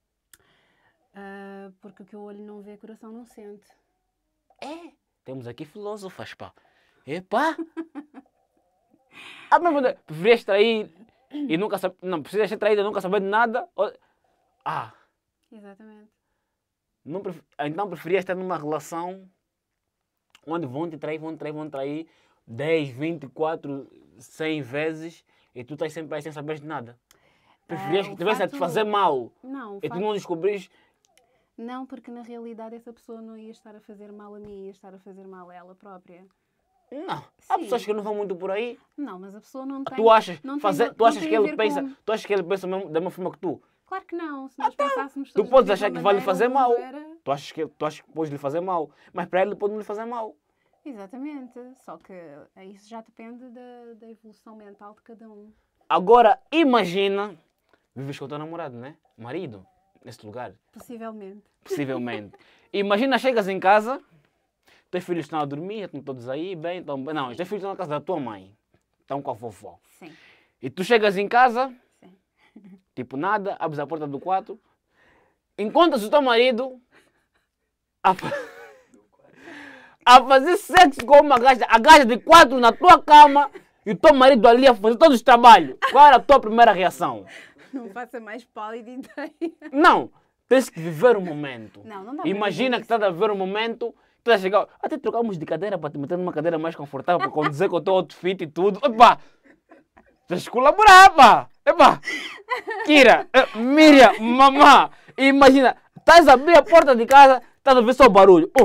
Ah, porque o que o olho não vê, o coração não sente. É. Temos aqui filósofas, pá. Epá! Ah, mas mano, preferias trair e nunca saber... Não, precisas ser traída e nunca saber de nada? Ou... Ah, Exatamente. não pref... então preferias estar numa relação onde vão te trair, vão te trair, vão te trair dez, vinte, quatro, cem vezes e tu estás sempre aí sem saber de nada. Preferias Ah, que o tivesse a te fato- fazer mal Não, o e tu facto- não descobrires... não, porque na realidade essa pessoa não ia estar a fazer mal a mim, ia estar a fazer mal a ela própria. Não, há Sim. pessoas que não vão muito por aí. Não, mas a pessoa não tem... Tu achas, não tem- fazer, tu não achas tem que a ele ver pensa, com- tu achas que ele pensa mesmo da mesma forma que tu? Claro que não, se nós pensássemos Tu todos podes da achar mesma que vai lhe maneira, fazer o mundo mal. era- Tu achas que, tu achas que pode lhe fazer mal, mas para ele pode não lhe fazer mal. Exatamente, só que isso já depende da, da evolução mental de cada um. Agora, imagina, vives com o teu namorado, né? Marido, nesse lugar, Possivelmente. possivelmente. Imagina, chegas em casa, teus filhos estão a dormir, estão todos aí, bem, estão bem. Não, os teus filhos estão na casa da tua mãe, estão com a vovó. Sim, E tu chegas em casa, sim. tipo nada, abres a porta do quarto, encontras o teu marido a, fa- a fazer sexo com uma gaja, a gaja de quatro na tua cama e o teu marido ali a fazer todos os trabalhos. Qual era a tua primeira reação? Não faça mais pálida inteira. Não, tens que viver o momento. Não, não dá para Imagina viver que estás a viver o momento, tu estás a chegar, até trocamos de cadeira para te meter numa cadeira mais confortável, para condizer com o teu outfit e tudo. Epá, tens que colaborar, pá. Epá, Kira, eh, Miriam, mamã, imagina, estás a abrir a porta de casa, estás a ver só o barulho. Oh,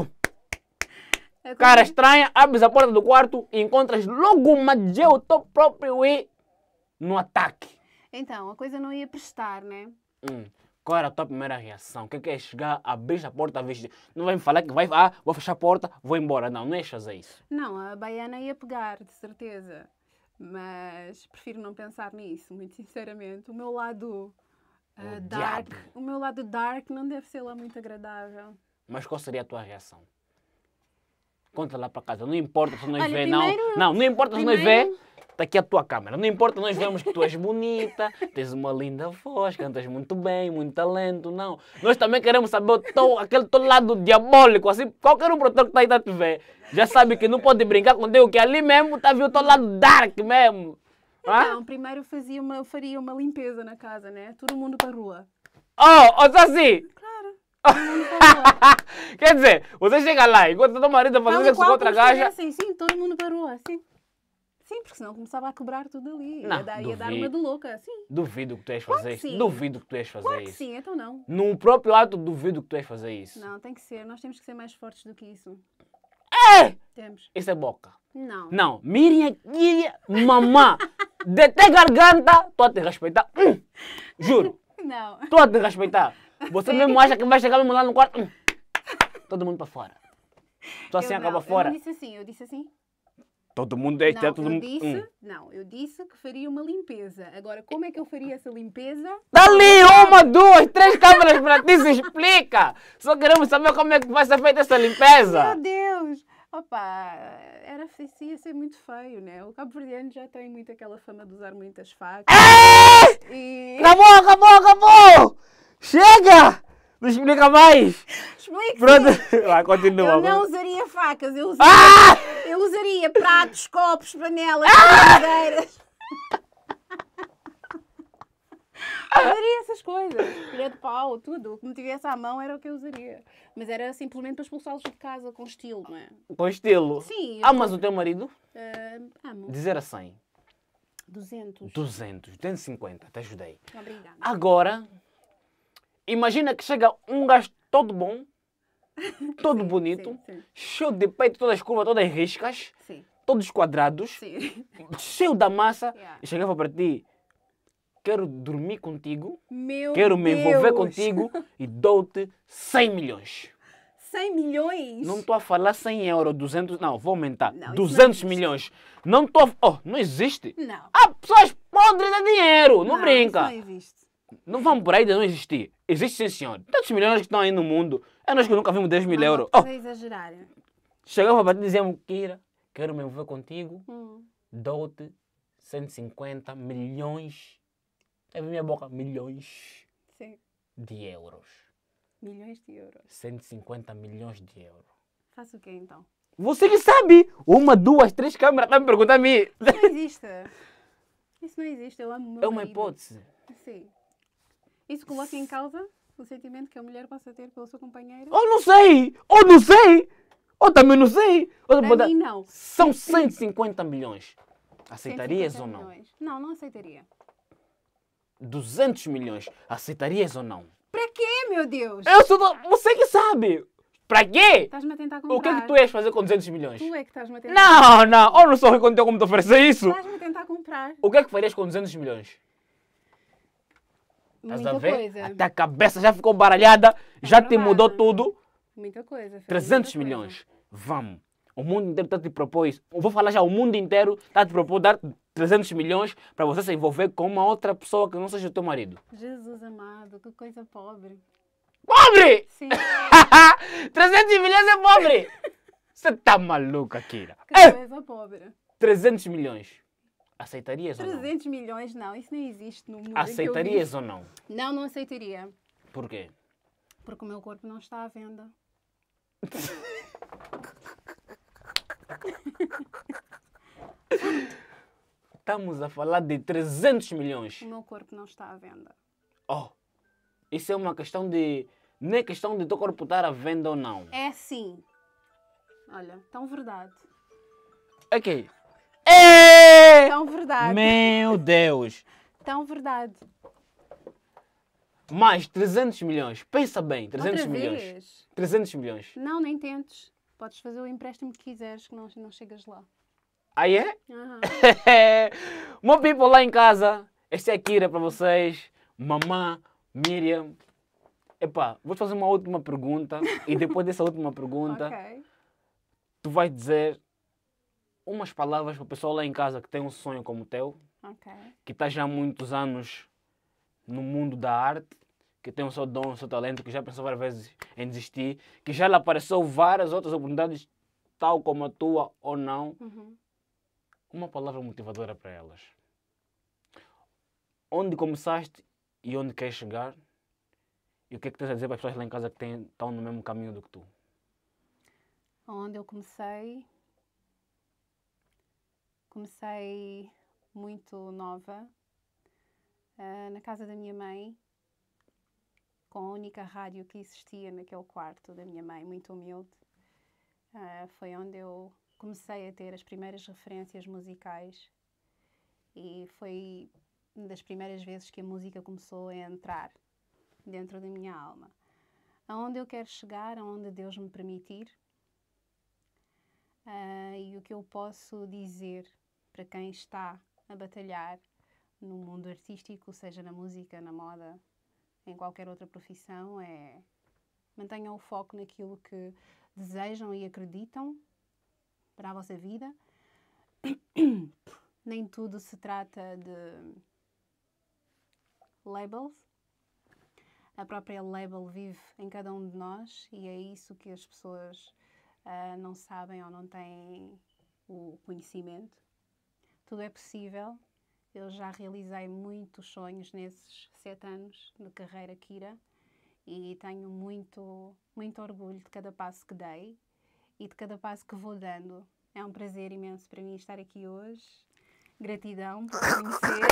É cara como- estranha, abres a porta do quarto e encontras logo uma J, o teu próprio E, no ataque. Então, a coisa não ia prestar, né? Hum. Qual era a tua primeira reação? O que é que é chegar, abrir a porta, vestir? Não vai me falar que vai, ah, vou fechar a porta, vou embora. Não, não é fazer isso. Não, a baiana ia pegar, de certeza. Mas prefiro não pensar nisso, muito sinceramente. O meu lado ah, O dark, diabo. o meu lado dark não deve ser lá muito agradável. Mas qual seria a tua reação? Conta lá para casa. Não importa se nós Olha, vê, primeiro- não. Não, não importa se nós primeiro- vê. Está aqui a tua câmera. Não importa, nós vemos que tu és bonita, tens uma linda voz, cantas muito bem, muito talento, não. Nós também queremos saber o teu, aquele teu lado diabólico, assim, qualquer um produtor que está aí a te ver, já sabe que não pode brincar contigo, que ali mesmo está a ver o teu lado dark mesmo. Hã? Então, primeiro eu fazia uma, eu faria uma limpeza na casa, né? Todo mundo para a rua. Oh, ou só assim. Claro, todo mundo para a rua. Quer dizer, você chega lá, enquanto o teu marido a fazer Tal e sexo com qual outra como gaja, estivessem, sim, todo mundo para a rua, sim. Sim, porque senão começava a quebrar tudo ali. Não, ia, dar, ia dar duvido. uma de louca, sim. duvido que tu és Claro fazer que isso. sim. Duvido que tu és fazer Claro que isso. sim, então não. Num próprio ato, duvido que tu és fazer isso. Não, tem que ser. Nós temos que ser mais fortes do que isso. É! Temos. Isso é boca. Não. Não, Miriam, Miriam, mamã, de ter garganta, estou a te respeitar. Hum, juro, Não. estou a te respeitar. Você mesmo acha que vai chegar mesmo lá no quarto? Hum, todo mundo para fora. Só assim Eu acaba não, fora. Eu não disse assim, eu disse assim. Todo mundo é, Não, todo eu mundo. disse, Hum. não, eu disse que faria uma limpeza. Agora, como é que eu faria essa limpeza? Dá ali uma, duas, três câmeras para ti, se explica. Só queremos saber como é que vai ser feita essa limpeza. Meu Deus! Opa, era, isso ia ser muito feio, né? O cabo-verdiano já tem muito aquela fama de usar muitas facas. É! E... Acabou, acabou, acabou! Chega! Não explica mais! Explique-se! Pronto, vai, continua. Eu não usaria facas, eu usaria, Ah! eu usaria pratos, copos, panelas, frigideiras. Usaria essas coisas. Colher de pau, tudo. O que me tivesse à mão era o que eu usaria. Mas era simplesmente para expulsá-los de casa com estilo, não é? Com estilo. Sim. eu- Amas o teu marido? Ah, amo. De zero a cem. duzentos. duzentos, duzentos e cinquenta, te ajudei. Obrigada. Agora, imagina que chega um gajo todo bom, todo bonito, Sim, sim, cheio de peito, todas as curvas, todas as riscas, sim. todos quadrados, Sim. cheio da massa, Yeah. e chegava para ti. quero dormir contigo, Meu quero me envolver Deus. contigo e dou-te cem milhões. cem milhões? Não estou a falar cem euros, duzentos, não, vou aumentar. Não, isso duzentos não existe. milhões. Não estou a... Oh, não existe. Não. Há pessoas podres de dinheiro, não, Não, brinca. Isso não existe. Não vamos por aí de não existir. Existe sim, senhor. Tantos milhões que estão aí no mundo. É nós que nunca vimos dez mil Não, euros. não Oh, precisa exagerar. chegava para ti e dizíamos, Kira, quero me envolver contigo, Hum, dou-te cento e cinquenta milhões. É a minha boca, milhões sim. de euros. Milhões de euros. cento e cinquenta milhões de euros. Faço o quê então? Você que sabe. Uma, duas, três câmeras estão me perguntando a mim. Isso não existe. Isso não existe. Eu amo o meu É uma marido. hipótese. Sim. Isso coloca em causa o sentimento que a mulher possa ter pelo seu companheiro? Ou não sei. Ou não sei. Ou também não sei. Ou Para pode- mim, não. São cento e cinquenta milhões. Aceitarias cento e ou cinquenta não? milhões. Não, não aceitaria. duzentos milhões. Aceitarias ou não? Para quê, meu Deus? Eu sou do... Você que sabe. Pra quê? Estás-me a tentar comprar. O que é que tu ias fazer com duzentos milhões? Tu é que estás-me a tentar Não, não. Ou não sou rico quando tenho como te oferecer isso. Estás-me a tentar comprar. O que é que farias com duzentos milhões? Estás Muita a ver? coisa. Até a cabeça já ficou baralhada. Já te verdade. mudou tudo. Muita coisa. Fernanda, trezentos muita coisa. milhões. Vamos. O mundo inteiro está a te propor isso. Eu vou falar já, o mundo inteiro está a te propor dar trezentos milhões para você se envolver com uma outra pessoa que não seja o teu marido. Jesus amado, que coisa pobre. Pobre! Sim, trezentos milhões é pobre! Você tá maluca, Kira? que É, coisa pobre. trezentos milhões. Aceitarias ou não? trezentos milhões, não. Isso não existe no mundo em que eu Aceitarias ou não? vivo. Não, não aceitaria. Por quê? Porque o meu corpo não está à venda. Estamos a falar de trezentos milhões. O meu corpo não está à venda. Oh, isso é uma questão de... Não é questão de teu corpo estar à venda ou não. É sim. Olha, tão verdade. Ok. É! Tão verdade. Meu Deus! Tão verdade. Mais trezentos milhões. Pensa bem, trezentos Outra milhões. vez. trezentos milhões. Não, nem tentes. Podes fazer o empréstimo que quiseres, que não, não chegas lá. Aí é? Aham. Meu people lá em casa, este é a Kira para vocês, mamã, Miriam. Epá, vou te fazer uma última pergunta e depois dessa última pergunta, Ok. tu vais dizer umas palavras para o pessoal lá em casa que tem um sonho como o teu, Ok. que está já há muitos anos no mundo da arte, que tem o seu dom, o seu talento, que já pensou várias vezes em desistir, que já lhe apareceu várias outras oportunidades, tal como a tua ou não. Uhum. Uma palavra motivadora para elas. Onde começaste e onde queres chegar? E o que é que tens a dizer para as pessoas lá em casa que têm, estão no mesmo caminho do que tu? Onde eu comecei, comecei muito nova, ah, na casa da minha mãe, com a única rádio que existia naquele quarto da minha mãe, muito humilde. Ah, foi onde eu comecei a ter as primeiras referências musicais e foi uma das primeiras vezes que a música começou a entrar dentro da minha alma. Aonde eu quero chegar, aonde Deus me permitir. Ah, e o que eu posso dizer para quem está a batalhar no mundo artístico, seja na música, na moda, em qualquer outra profissão, é mantenham o foco naquilo que desejam e acreditam para a vossa vida. Nem tudo se trata de labels. A própria label vive em cada um de nós e é isso que as pessoas uh, não sabem ou não têm o conhecimento. Tudo é possível. Eu já realizei muitos sonhos nesses sete anos de carreira Kira e tenho muito, muito orgulho de cada passo que dei e de cada passo que vou dando. É um prazer imenso para mim estar aqui hoje. Gratidão por te conhecer.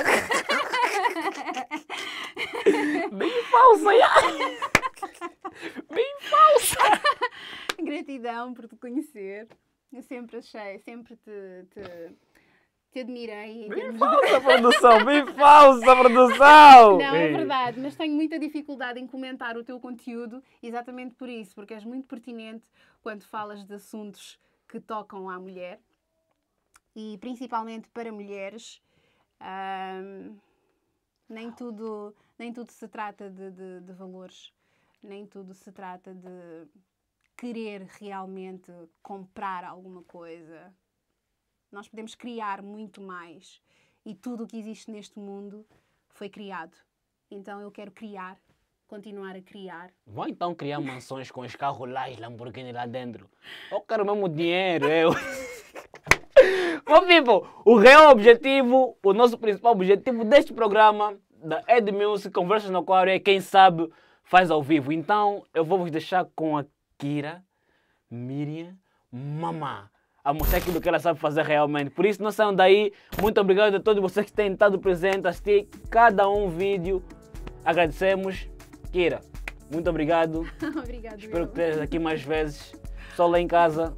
Bem falsa, já! Bem falsa! Gratidão por te conhecer. Eu sempre achei, sempre te, te, te admirei. Em Bem termos falsa, produção! Bem falsa, produção! Não, é Ei. verdade, mas tenho muita dificuldade em comentar o teu conteúdo exatamente por isso, porque és muito pertinente quando falas de assuntos que tocam à mulher e principalmente para mulheres. Ahm, Nem tudo, nem tudo se trata de, de, de valores, nem tudo se trata de querer realmente comprar alguma coisa. Nós podemos criar muito mais e tudo o que existe neste mundo foi criado. Então eu quero criar, continuar a criar. Vão então criar mansões com os carros lá e Lamborghini lá dentro. Eu quero mesmo dinheiro, eu. Bom, people, o real objetivo, o nosso principal objetivo deste programa da Ed Music, Conversas no Aquário, é quem sabe faz ao vivo. Então eu vou vos deixar com a Kira, Miriam, Mamá, a mostrar aquilo que ela sabe fazer realmente. Por isso não saiam daí. Muito obrigado a todos vocês que têm estado presentes, assistir cada um vídeo. Agradecemos. Kira, muito obrigado. Obrigada. Espero eu. que estejas aqui mais vezes. Só lá em casa.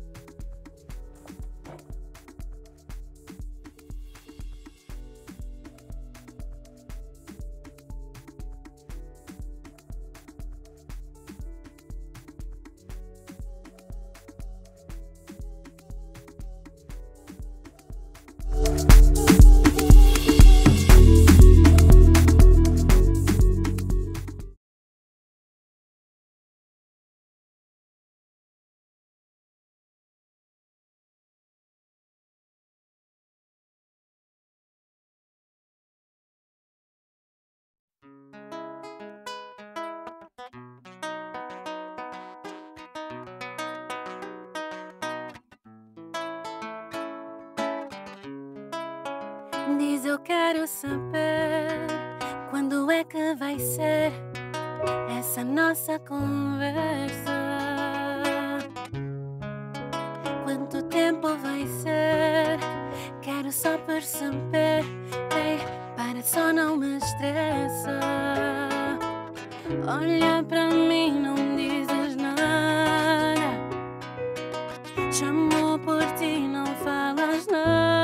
Diz eu quero saber quando é que vai ser essa nossa conversa. Quanto tempo vai ser? Quero só perceber. Ei, para só não me estressa. Olha pra mim, não dizes nada. Chamo por ti, não falas nada.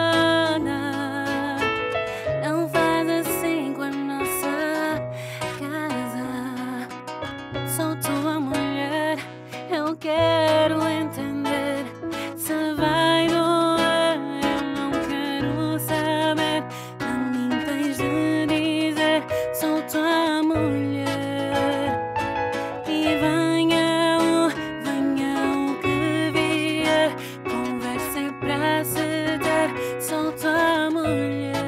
Quero entender se vai doer. Eu não quero saber. A mim tens de dizer: sou tua mulher. E venha o, venha o que vier. Conversa é pra se ter. Sou tua mulher.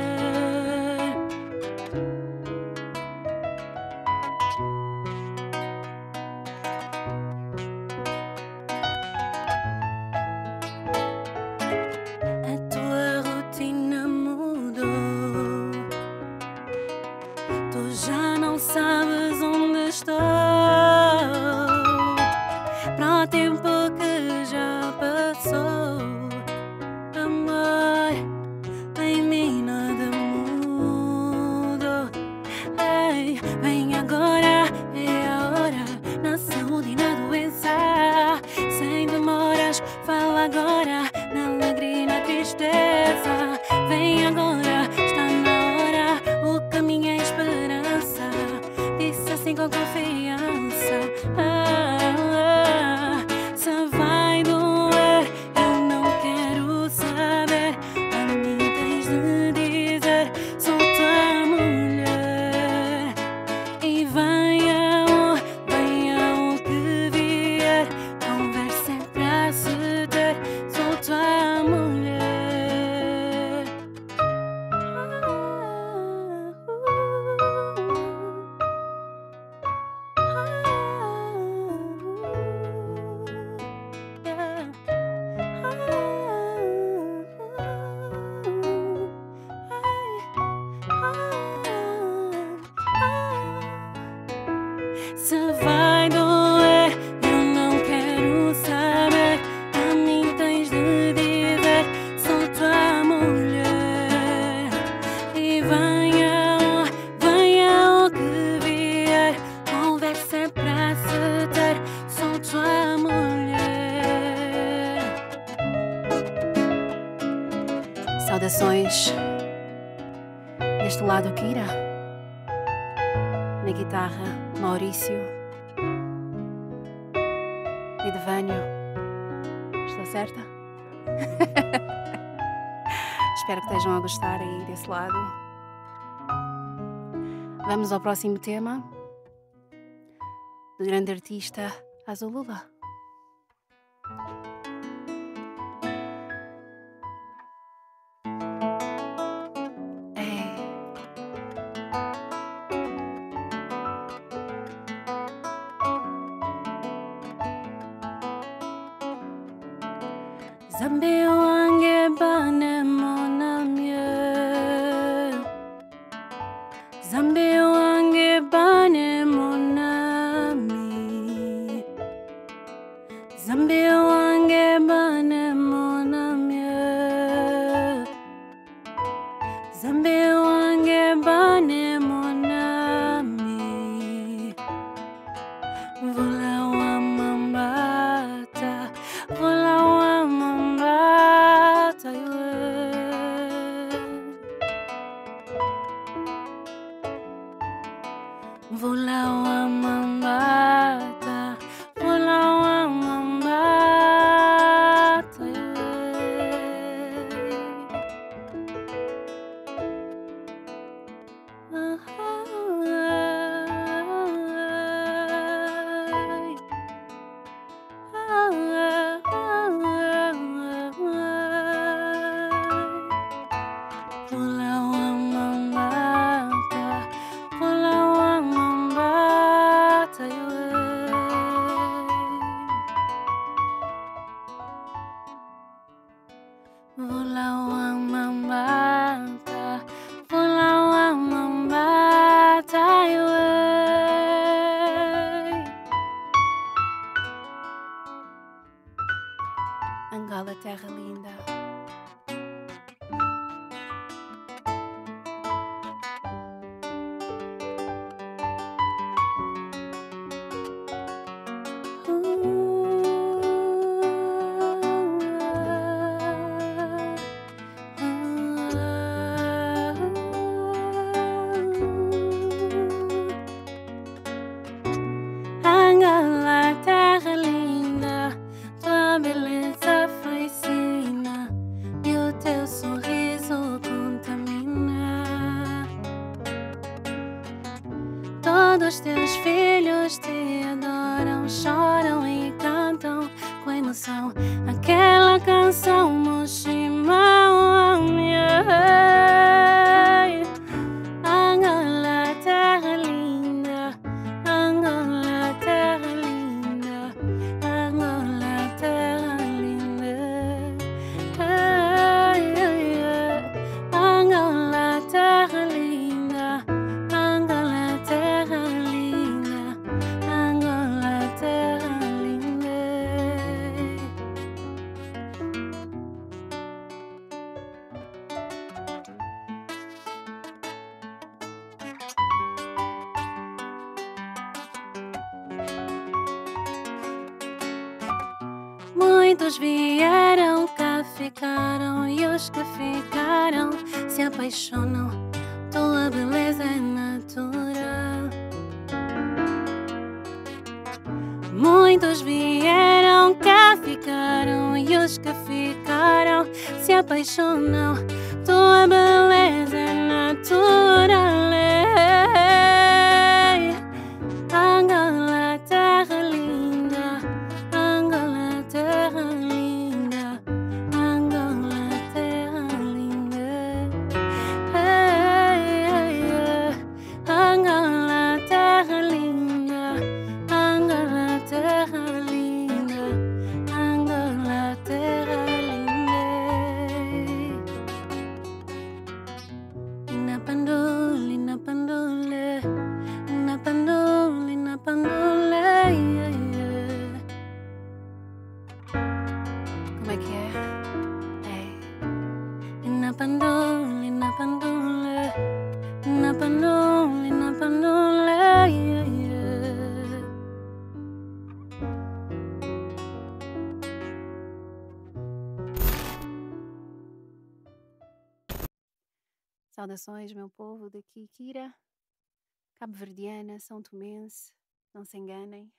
Sabes onde estou, para o tempo que já passou. Amor, em mim nada mudou. Ei, vem agora, é a hora, na saúde e na doença. Sem demoras, fala agora, na alegria e na tristeza. Vem agora, está na hora, o caminho é esperança. Disse assim com confiança. Ah, ah, se vai doer, eu não quero saber. A mim tens de dizer: sou tua mulher. E venha o, venha o que vier. Conversa é pra se ter. Sou tua mulher. Se vai doer, eu não quero saber. A mim tens de dizer: sou tua mulher. E venha, venha o que vier. Conversa é pra se ter. Sou tua mulher. Saudações. Deste lado, Kira. Na guitarra, Maurício. E Devânio. Estou certa? Espero que estejam a gostar aí desse lado. Vamos ao próximo tema do grande artista Azulula. Zambi wange bane monamye, Zambi wange bane monami, Zambi wange bane monamye, Zambi wange bane monami, Vula wa mambata, Vula wa mambata yue. Vula wa mambata, Vula wa mambata Vula wa mambata, Vula wa mambata Vula wa mambata, Vula wa mambata Angola, terra linda. Angola, terra linda, tua beleza fascina e o teu sorriso contamina. Todos teus filhos te adoram, choram e cantam com emoção aquela canção Moshimau Angola, terra linda, Angola, terra linda, Angola, terra linda. Angola, terra linda, Angola, terra linda, Angola, terra linda. Muitos vieram, cá ficaram, e os que ficaram se apaixonam. Tua beleza é natural. Muitos vieram, cá ficaram, e os que ficaram se apaixonam. Tua beleza é natural. Angola, terra linda, Angola, terra linda, Angola, terra linda. Angola, terra linda, Angola, terra linda, Angola, terra linda. Na pandula, na pandula, na pandula, na pandula. Como é que é? É. Na pandula, na pandula, na pandula, na pandula. Saudações, meu povo, daqui Kira, cabo-verdiana, são tomense, não se enganem.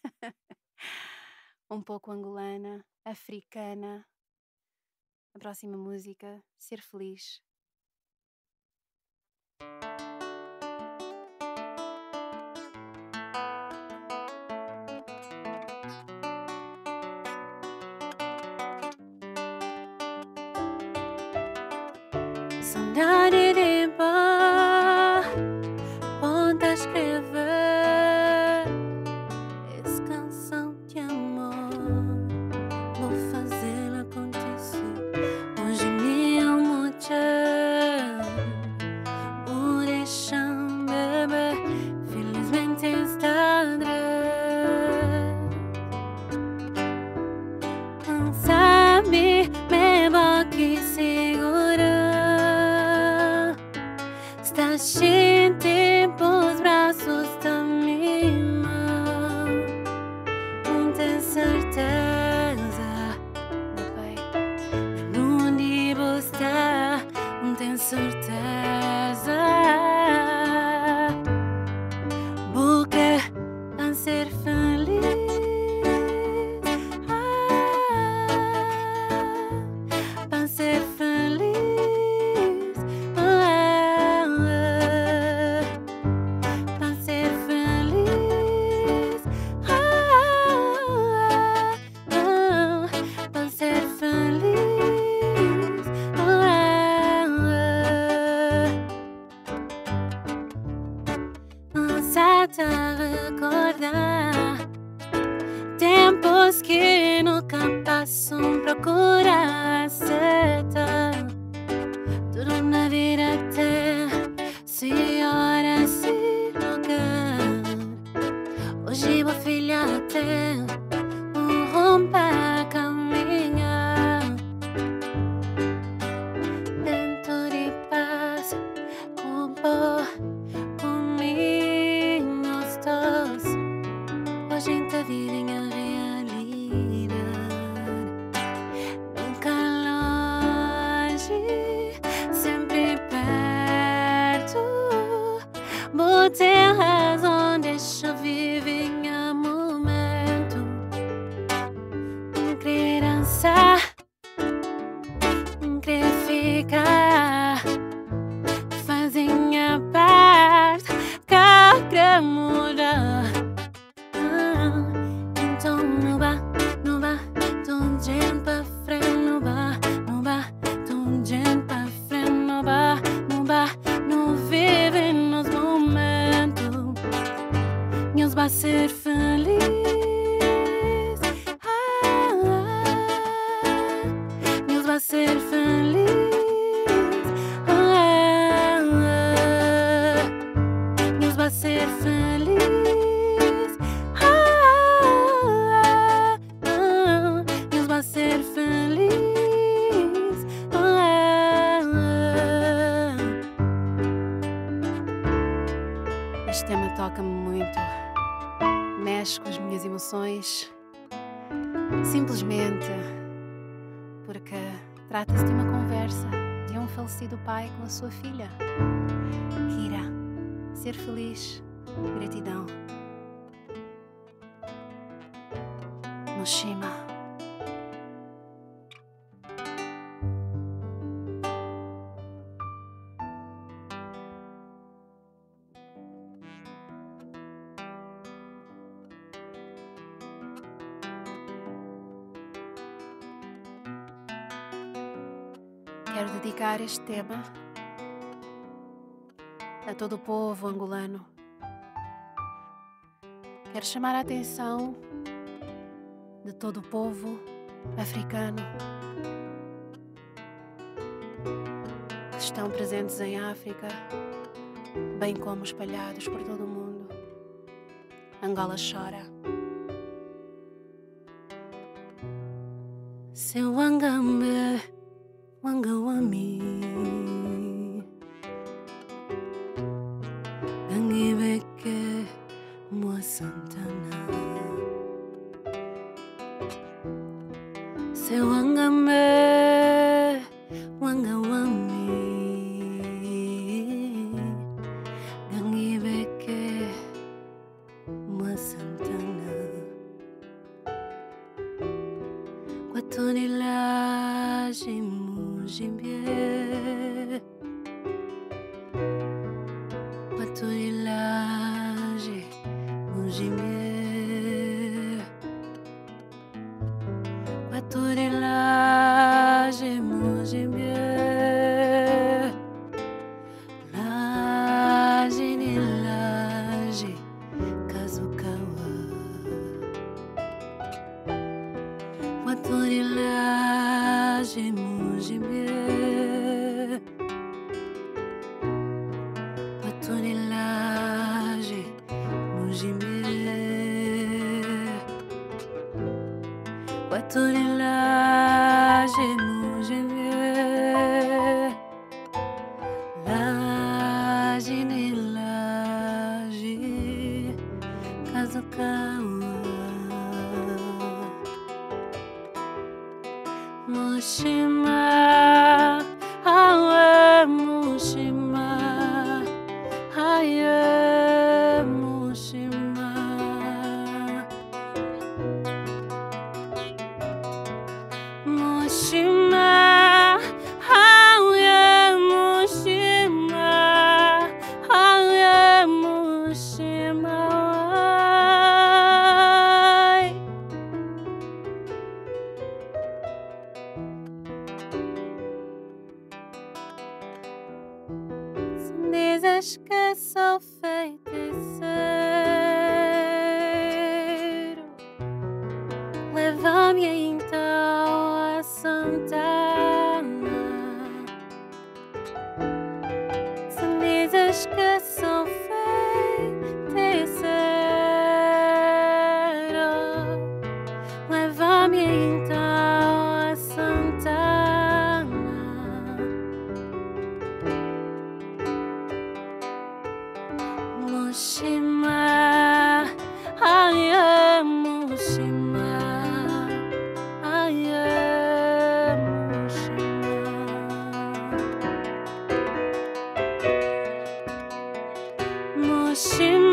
Um pouco angolana, africana. A próxima música, Ser Feliz. saudade de pá, ponta a escrever essa canção de amor. Vou fazê-la acontecer. Hoje me amo por deixar beber. Felizmente está não sabe, me que segura. Está gente pros braços da minha mão. Não tem certeza, meu pai, onde você está. Não tem certeza, porque vai ser feliz. Vai ser feliz. Vai ser feliz. Vai ser feliz. Nossa, tá recordar tempos que nunca passam. Procura acertar tudo na vida até se hora se lugar. Hoje vou filhar até um romper caminhar dentro de paz, compor comigo os dois. Hoje a gente vive em a realidade, nunca longe, sempre perto. Vou ter razão, deixa eu viver em a momento. Não querer dançar, não querer ficar, fazer a parte que eu quero mudar. Então não vá, não vá, tô gente pra frente, não vá, não vá, tô gente pra frente, não vá, não vá, não vive nos momentos. Meus vai ser feliz. Meus vai ser feliz. Meus vai ser feliz. Deus vai ser feliz. Este tema toca-me muito, mexe com as minhas emoções, simplesmente porque trata-se de uma conversa de um falecido pai com a sua filha. Kira, ser feliz, gratidão. Moshima. Quero dedicar este tema a todo o povo angolano. Quero chamar a atenção de todo o povo africano que estão presentes em África, bem como espalhados por todo o mundo. Angola chora. Seu Wangambe, Wangawami, Gangibeke, Moa Santana. Seu Wangambe, Wangawami, Gangibeke, Moa Santana. Quatonilage, Mujimbie, Quatonilage, Mujimbie, Quatonilage, Mujimbie. Batorilaje mujene Laje ne laje Kazukawa Mushima Hawe Mushima Haye Mushima Mushima Haye Mushima Haye Mushima Dizes que sou feiticeiro, leva-me então a Santana. Se dizes que sou feiticeiro, leva-me então a Santana. Mushima, aye Mushima, aye Mushima, Mushima.